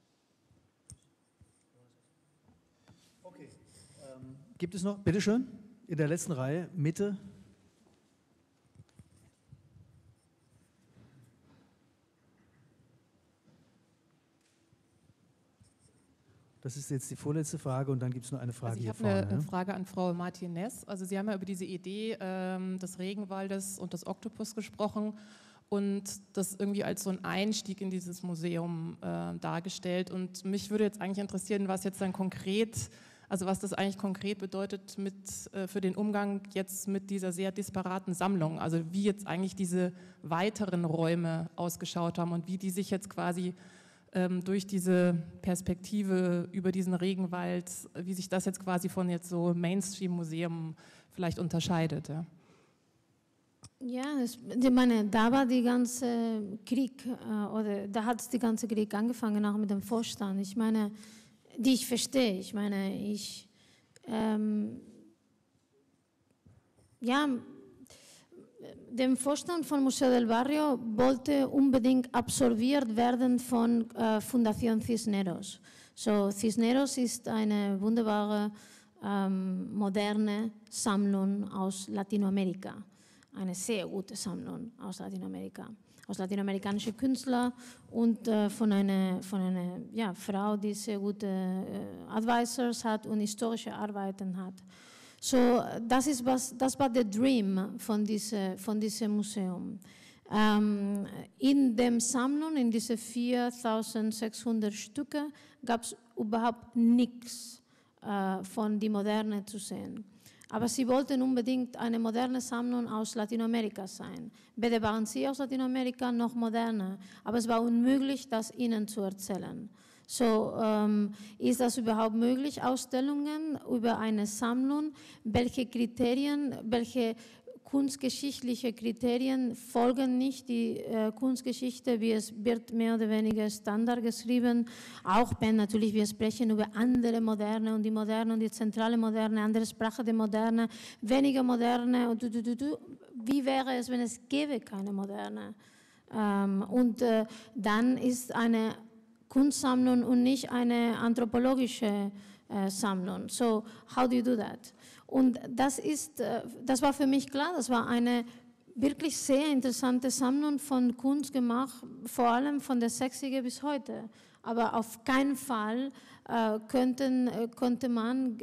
Okay. Gibt es noch, bitteschön, in der letzten Reihe, Mitte. Das ist jetzt die vorletzte Frage und dann gibt es noch eine Frage hier vorne. Ich habe eine Frage an Frau Martinez. Also Sie haben ja über diese Idee des Regenwaldes und des Oktopus gesprochen und das irgendwie als so ein Einstieg in dieses Museum dargestellt. Und mich würde jetzt eigentlich interessieren, was jetzt dann konkret, also was das eigentlich konkret bedeutet für den Umgang jetzt mit dieser sehr disparaten Sammlung. Also wie jetzt eigentlich diese weiteren Räume ausgeschaut haben und wie die sich jetzt quasi durch diese Perspektive über diesen Regenwald, wie sich das jetzt quasi von jetzt so Mainstream-Museum vielleicht unterscheidet. Ja, ich meine, da war die ganze Krieg, oder da hat die ganze Krieg angefangen, auch mit dem Vorstand. Ich meine, die ich verstehe. Ich meine, der Vorstand von Museo del Barrio wollte unbedingt absorbiert werden von Fundación Cisneros. So, Cisneros ist eine wunderbare, moderne Sammlung aus Lateinamerika. Eine sehr gute Sammlung aus Lateinamerika. Aus lateinamerikanischen Künstlern und von einer Frau, die sehr gute Advisors hat und historische Arbeiten hat. So, das war der Dream von diesem Museum. In der Sammlung, in diese 4.600 Stücke, gab es überhaupt nichts von der Moderne zu sehen. Aber sie wollten unbedingt eine moderne Sammlung aus Lateinamerika sein. Weder waren sie aus Lateinamerika noch moderner, aber es war unmöglich, das ihnen zu erzählen. So, ist das überhaupt möglich, Ausstellungen über eine Sammlung, welche kunstgeschichtliche Kriterien folgen nicht die Kunstgeschichte, wie es wird mehr oder weniger Standard geschrieben, auch wenn natürlich wir sprechen über andere Moderne und die zentrale Moderne, andere Sprache der Moderne, weniger Moderne und wie wäre es, wenn es gäbe keine Moderne? Dann ist eine Kunstsammlung und nicht eine anthropologische Sammlung. So, how do you do that? Und das war für mich klar, das war eine wirklich sehr interessante Sammlung von Kunst gemacht, vor allem von der 60er bis heute. Aber auf keinen Fall konnte man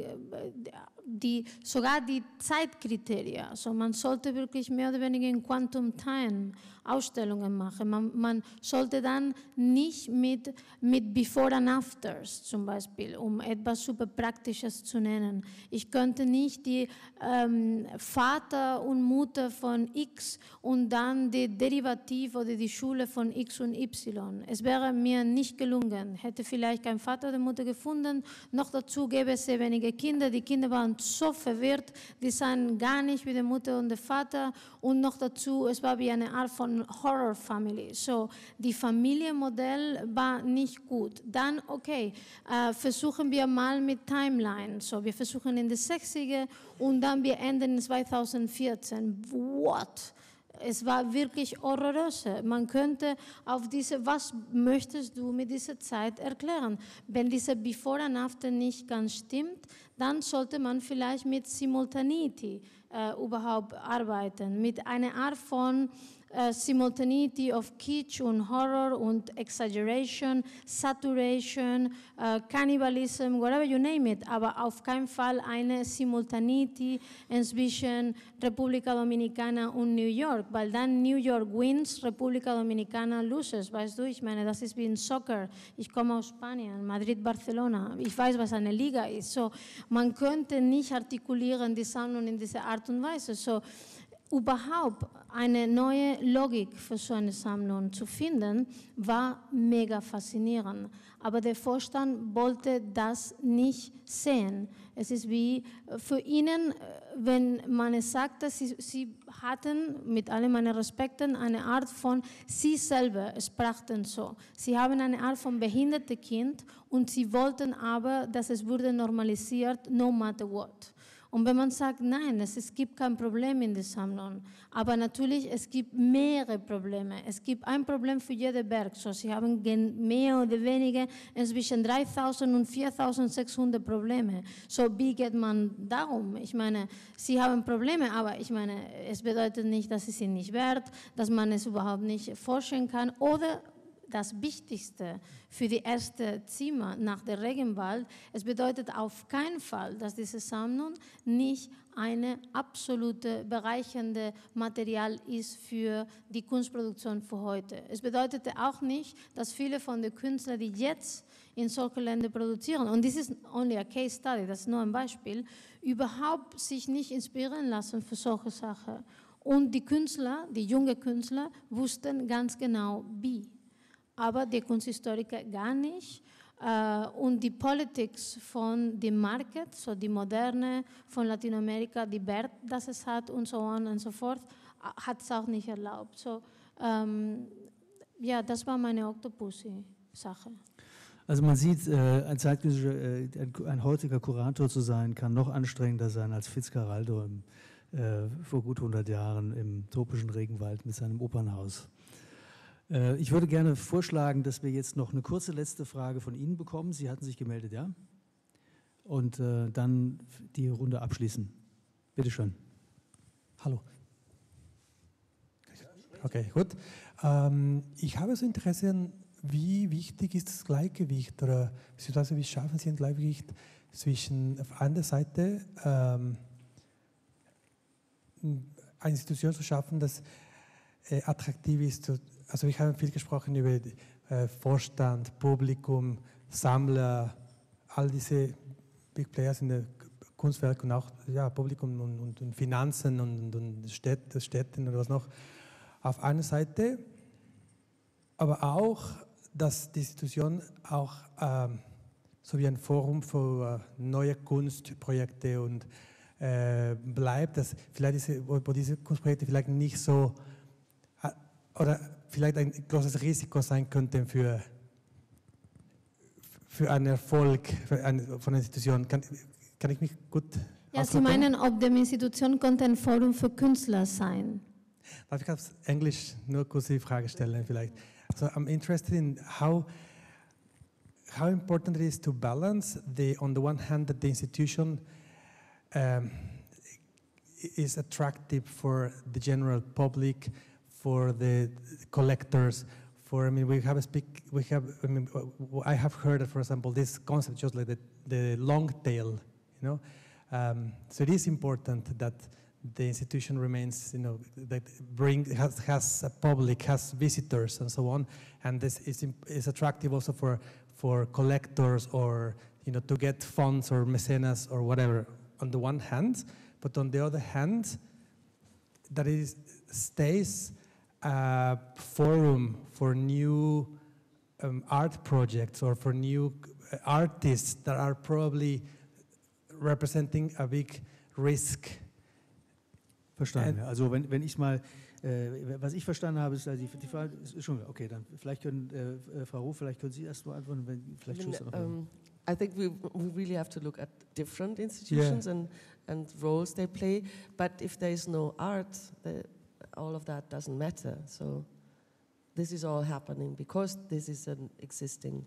sogar die Zeitkriterien, also man sollte wirklich mehr oder weniger in Quantum Time Ausstellungen machen. Man sollte dann nicht mit Before and Afters zum Beispiel, um etwas super Praktisches zu nennen. Ich könnte nicht die Vater und Mutter von X und dann die Derivativ oder die Schule von X und Y. Es wäre mir nicht gelungen. Hätte vielleicht kein Vater oder Mutter gefunden. Noch dazu gäbe es sehr wenige Kinder. Die Kinder waren so verwirrt, die sahen gar nicht wie die Mutter und der Vater. Und noch dazu, es war wie eine Art von Horror Family. So, die Familienmodell war nicht gut. Dann, okay, versuchen wir mal mit Timeline. So, wir versuchen in die 60er und dann wir enden in 2014. What? Es war wirklich horrorös. Man könnte auf was möchtest du mit dieser Zeit erklären? Wenn diese Before and After nicht ganz stimmt, dann sollte man vielleicht mit Simultaneity überhaupt arbeiten, mit einer Art von Simultaneity of Kitsch und Horror und Exaggeration, Saturation, Cannibalism, whatever you name it, aber auf keinen Fall eine Simultaneity zwischen República Dominicana und New York, weil dann New York wins, República Dominicana loses, weißt du, ich meine, das ist wie in Soccer, ich komme aus Spanien, Madrid, Barcelona, ich weiß, was eine Liga ist, so, man könnte nicht artikulieren die Sammlung in dieser Art und Weise, so, überhaupt eine neue Logik für so eine Sammlung zu finden, war mega faszinierend. Aber der Vorstand wollte das nicht sehen. Es ist wie für ihnen, wenn man es sagt, dass sie hatten, mit all meinen Respekten, eine Art von, sie selber sprachen so. Sie haben eine Art von behindertes Kind und sie wollten aber, dass es wurde normalisiert, no matter what. Und wenn man sagt, nein, es gibt kein Problem in der Sammlung, aber natürlich, es gibt mehrere Probleme. Es gibt ein Problem für jeden Berg. So, sie haben mehr oder weniger zwischen 3.000 und 4.600 Probleme. So, wie geht man darum? Ich meine, sie haben Probleme, aber ich meine, es bedeutet nicht, dass sie sind nicht wert, dass man es überhaupt nicht forschen kann oder das Wichtigste für die erste Zimmer nach der Regenwald. Es bedeutet auf keinen Fall, dass diese Sammlung nicht eine absolute bereichernde Material ist für die Kunstproduktion für heute. Es bedeutete auch nicht, dass viele von den Künstlern, die jetzt in solchen Ländern produzieren, und this is only a case study, das ist nur ein Beispiel, überhaupt sich nicht inspirieren lassen für solche Sachen. Und die Künstler, die jungen Künstler, wussten ganz genau wie. Aber die Kunsthistoriker gar nicht. Und die Politics von dem Market, so die Moderne von Lateinamerika, die Wert, das es hat und so on und so fort, hat es auch nicht erlaubt. So, ja, das war meine Octopussy-Sache. Also man sieht, ein heutiger Kurator zu sein, kann noch anstrengender sein als Fitzcarraldo vor gut 100 Jahren im tropischen Regenwald mit seinem Opernhaus. Ich würde gerne vorschlagen, dass wir jetzt noch eine kurze letzte Frage von Ihnen bekommen. Sie hatten sich gemeldet, ja? Und dann die Runde abschließen. Bitte schön. Hallo. Okay, gut. Ich habe so Interesse an, wie wichtig ist das Gleichgewicht oder beziehungsweise wie schaffen Sie ein Gleichgewicht zwischen auf einer Seite eine Institution zu schaffen, das attraktiv ist. Also ich habe viel gesprochen über Vorstand, Publikum, Sammler, all diese Big Players in der Kunstwerk und auch ja, Publikum und Finanzen und Städten oder was noch. Auf einer Seite, aber auch, dass die Institution auch so wie ein Forum für neue Kunstprojekte und bleibt, dass vielleicht wo diese Kunstprojekte vielleicht nicht so oder vielleicht ein großes Risiko sein könnten für einen Erfolg von einer Institution. Kann ich mich gut Ja, Sie meinen, ob die Institution könnte ein Forum für Künstler sein? Darf ich auf Englisch nur kurz die Frage stellen vielleicht? So I'm interested in how important it is to balance on the one hand that the institution is attractive for the general public, for the collectors, I have heard, for example, this concept just like the long tail, you know. So it is important that the institution remains, you know, that has a public, has visitors and so on, and this is attractive also for collectors or, you know, to get funds or mecenas or whatever on the one hand, but on the other hand, that it stays a forum for new art projects or for new artists that are probably representing a big risk. Verstanden. Also wenn ich mal, was ich verstanden habe, ist die Frage, ist schon, okay, dann vielleicht können, Frau Roh, vielleicht können Sie erst mal antworten, vielleicht I think we really have to look at different institutions and roles they play, but if there is no art, all of that doesn't matter. So this is all happening because this is an existing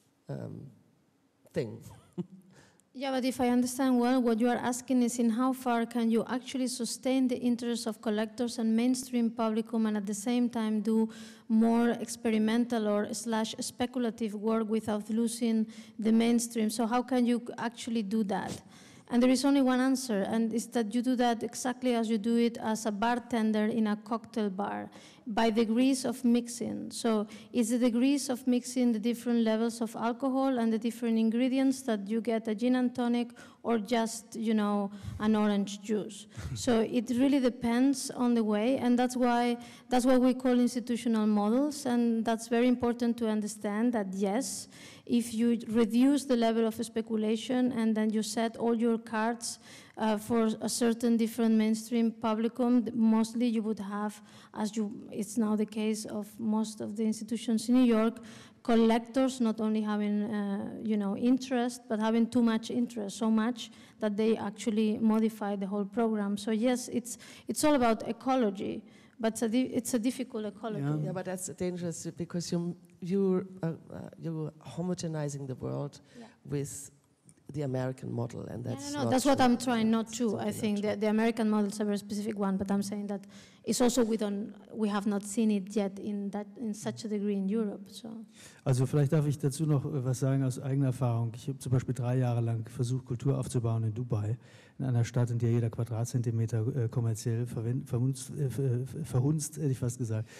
thing. Yeah, but if I understand well, what you are asking is in how far can you actually sustain the interests of collectors and mainstream publicum and at the same time do more experimental or / speculative work without losing the mainstream. So how can you actually do that? And there is only one answer, and it's that you do that exactly as you do it as a bartender in a cocktail bar, by degrees of mixing. So it's the degrees of mixing the different levels of alcohol and the different ingredients that you get a gin and tonic or just, you know, an orange juice. So it really depends on the way, and that's what we call institutional models, and that's very important to understand that, yes, if you reduce the level of speculation and then you set all your cards for a certain different mainstream publicum, mostly you would have, it's now the case of most of the institutions in New York, collectors not only having, interest, but having too much interest, so much that they actually modify the whole program. So yes, it's all about ecology, but it's a difficult ecology. Yeah, but that's dangerous because you're homogenizing the world with the American model, and that's that's what I'm trying not to. I think the American model is a very specific one, but I'm saying that it's also we have not seen it yet in such a degree in Europe. So. Also vielleicht darf ich dazu noch was sagen aus eigener Erfahrung. Ich habe zum Beispiel 3 Jahre lang versucht, Kultur aufzubauen in Dubai, in einer Stadt, in der jeder Quadratzentimeter kommerziell verhunzt, hätte ich fast gesagt,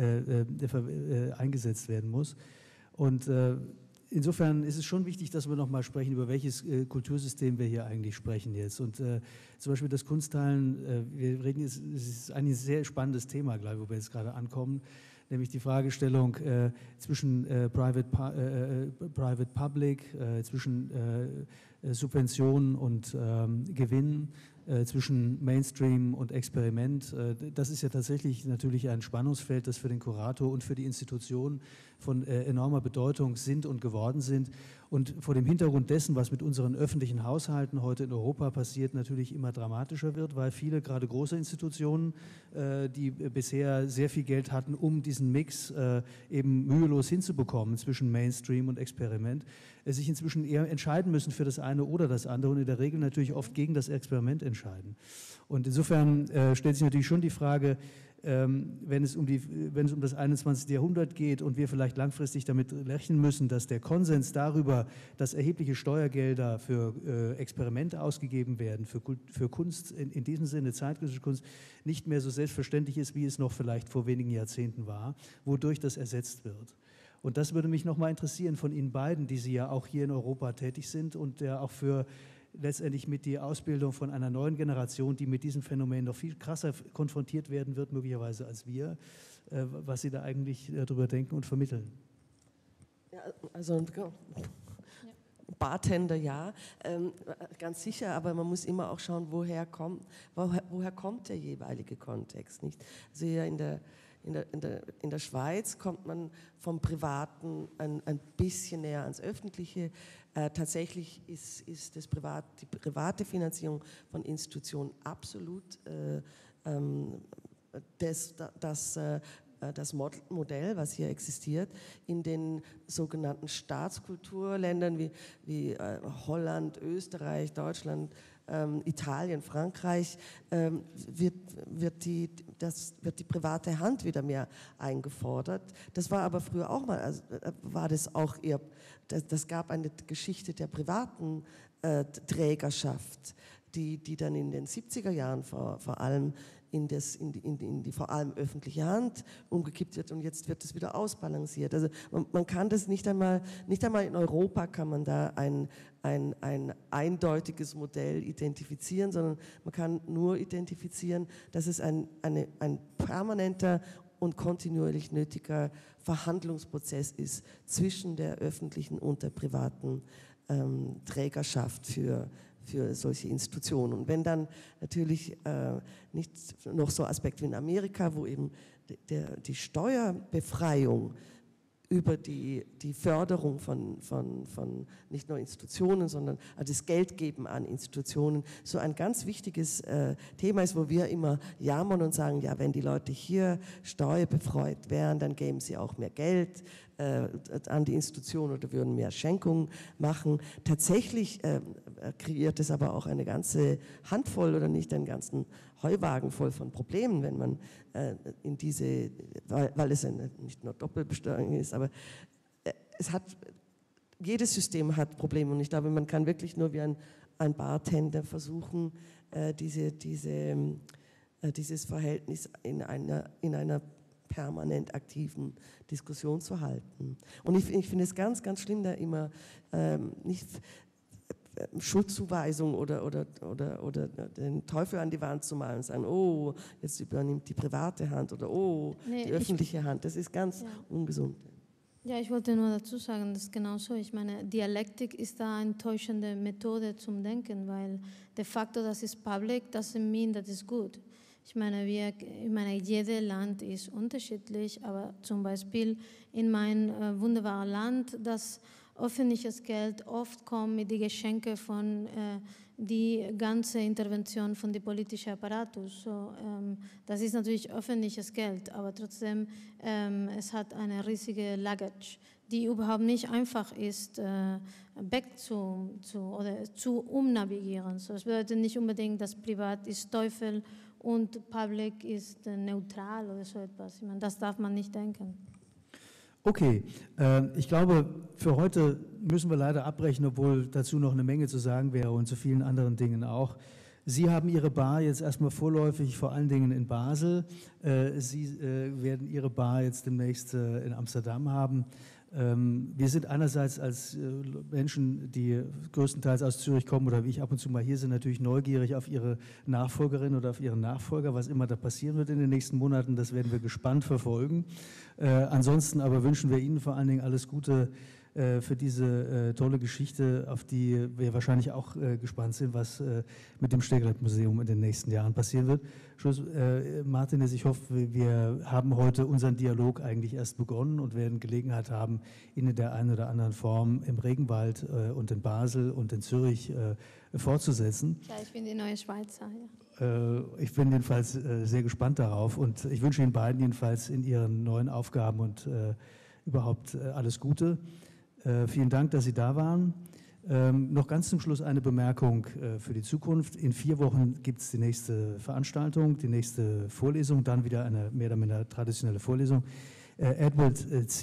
eingesetzt werden muss. Und insofern ist es schon wichtig, dass wir noch mal sprechen, über welches Kultursystem wir hier eigentlich sprechen jetzt. Und zum Beispiel das Kunstteilen, wir reden jetzt, es ist ein sehr spannendes Thema, glaube ich, wo wir jetzt gerade ankommen, nämlich die Fragestellung zwischen Private-Public, zwischen Subventionen und Gewinn, zwischen Mainstream und Experiment. Das ist ja tatsächlich natürlich ein Spannungsfeld, das für den Kurator und für die Institution von enormer Bedeutung sind und geworden sind. Und vor dem Hintergrund dessen, was mit unseren öffentlichen Haushalten heute in Europa passiert, natürlich immer dramatischer wird, weil viele, gerade große Institutionen, die bisher sehr viel Geld hatten, um diesen Mix eben mühelos hinzubekommen zwischen Mainstream und Experiment, sich inzwischen eher entscheiden müssen für das eine oder das andere und in der Regel natürlich oft gegen das Experiment entscheiden. Und insofern stellt sich natürlich schon die Frage, wenn es um das 21. Jahrhundert geht und wir vielleicht langfristig damit rechnen müssen, dass der Konsens darüber, dass erhebliche Steuergelder für Experimente ausgegeben werden, für Kunst, in diesem Sinne zeitgenössische Kunst, nicht mehr so selbstverständlich ist, wie es noch vielleicht vor wenigen Jahrzehnten war, wodurch das ersetzt wird. Und das würde mich nochmal interessieren von Ihnen beiden, die Sie ja auch hier in Europa tätig sind und ja auch für letztendlich mit der Ausbildung von einer neuen Generation, die mit diesem Phänomen noch viel krasser konfrontiert werden wird, möglicherweise als wir, was Sie da eigentlich darüber denken und vermitteln. Ja, also Bartender, ja, ganz sicher, aber man muss immer auch schauen, woher kommt der jeweilige Kontext, nicht? Also hier in der Schweiz kommt man vom Privaten ein bisschen näher ans Öffentliche. Tatsächlich ist die private Finanzierung von Institutionen absolut das Modell, was hier existiert. In den sogenannten Staatskulturländern wie Holland, Österreich, Deutschland, Italien, Frankreich, wird die private Hand wieder mehr eingefordert. Das war aber früher auch mal, also war das auch eher, das gab eine Geschichte der privaten Trägerschaft, die dann in den 70er Jahren vor allem in die vor allem öffentliche Hand umgekippt wird und jetzt wird es wieder ausbalanciert. Also man kann das nicht einmal in Europa kann man da ein eindeutiges Modell identifizieren, sondern man kann nur identifizieren, dass es ein permanenter und kontinuierlich nötiger Verhandlungsprozess ist zwischen der öffentlichen und der privaten Trägerschaft für solche Institutionen. Und wenn dann natürlich nicht noch so Aspekte wie in Amerika, wo eben die Steuerbefreiung über die Förderung von nicht nur Institutionen, sondern also das Geldgeben an Institutionen so ein ganz wichtiges Thema ist, wo wir immer jammern und sagen, ja, wenn die Leute hier steuerbefreit wären, dann geben sie auch mehr Geld an die Institutionen oder würden mehr Schenkungen machen. Tatsächlich kreiert es aber auch eine ganze Handvoll oder nicht einen ganzen Heuwagen voll von Problemen, wenn man in diese, weil es nicht nur Doppelbesteuerung ist, aber jedes System hat Probleme und ich glaube, man kann wirklich nur wie ein Bartender versuchen, dieses Verhältnis in einer permanent aktiven Diskussion zu halten. Und ich finde es ganz, ganz schlimm, da immer nicht Schuldzuweisung oder den Teufel an die Wand zu malen und sagen, oh, jetzt übernimmt die private Hand oder oh, die öffentliche Hand. Das ist ganz ungesund. Ja, ich wollte nur dazu sagen, das ist genau so. Ich meine, Dialektik ist da eine täuschende Methode zum Denken, weil de facto das ist public, doesn't mean that is good. Ich meine, jedes Land ist unterschiedlich, aber zum Beispiel in mein wunderbares Land, das öffentliches Geld oft kommt mit den Geschenken von die ganze Intervention von dem politischen Apparatus. So, das ist natürlich öffentliches Geld, aber trotzdem es hat eine riesige Luggage. die überhaupt nicht einfach ist, zu umnavigieren. So, das bedeutet nicht unbedingt, dass privat ist Teufel und public ist neutral oder so etwas. Ich meine, das darf man nicht denken. Okay, ich glaube, für heute müssen wir leider abbrechen, obwohl dazu noch eine Menge zu sagen wäre und zu vielen anderen Dingen auch. Sie haben Ihre Bar jetzt erstmal vorläufig vor allen Dingen in Basel. Sie werden Ihre Bar jetzt demnächst in Amsterdam haben. Wir sind einerseits als Menschen, die größtenteils aus Zürich kommen oder wie ich ab und zu mal hier sind, natürlich neugierig auf Ihre Nachfolgerin oder auf Ihren Nachfolger, was immer da passieren wird in den nächsten Monaten. Das werden wir gespannt verfolgen. Ansonsten aber wünschen wir Ihnen vor allen Dingen alles Gute für diese tolle Geschichte, auf die wir wahrscheinlich auch gespannt sind, was mit dem Stegelein-Museum in den nächsten Jahren passieren wird. Schluss, Martinez, ich hoffe, wir haben heute unseren Dialog eigentlich erst begonnen und werden Gelegenheit haben, ihn in der einen oder anderen Form im Regenwald und in Basel und in Zürich fortzusetzen. Ja, ich bin die neue Schweizer. Ja. Ich bin jedenfalls sehr gespannt darauf und ich wünsche Ihnen beiden jedenfalls in Ihren neuen Aufgaben und überhaupt alles Gute. Vielen Dank, dass Sie da waren. Noch ganz zum Schluss eine Bemerkung für die Zukunft. In 4 Wochen gibt es die nächste Veranstaltung, die nächste Vorlesung, dann wieder eine mehr oder minder traditionelle Vorlesung. Edward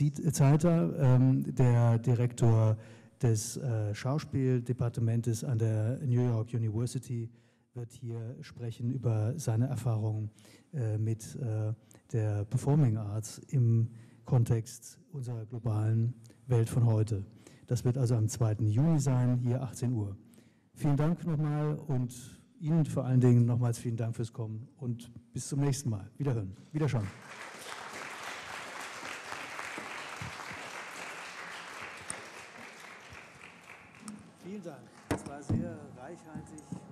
Zeiter, der Direktor des Schauspieldepartementes an der New York University, wird hier sprechen über seine Erfahrungen mit der Performing Arts im Kontext unserer globalen Welt von heute. Das wird also am 2. Juni sein, hier 18 Uhr. Vielen Dank nochmal und Ihnen vor allen Dingen nochmals vielen Dank fürs Kommen und bis zum nächsten Mal. Wiederhören. Wiederschauen. Vielen Dank. Das war sehr reichhaltig.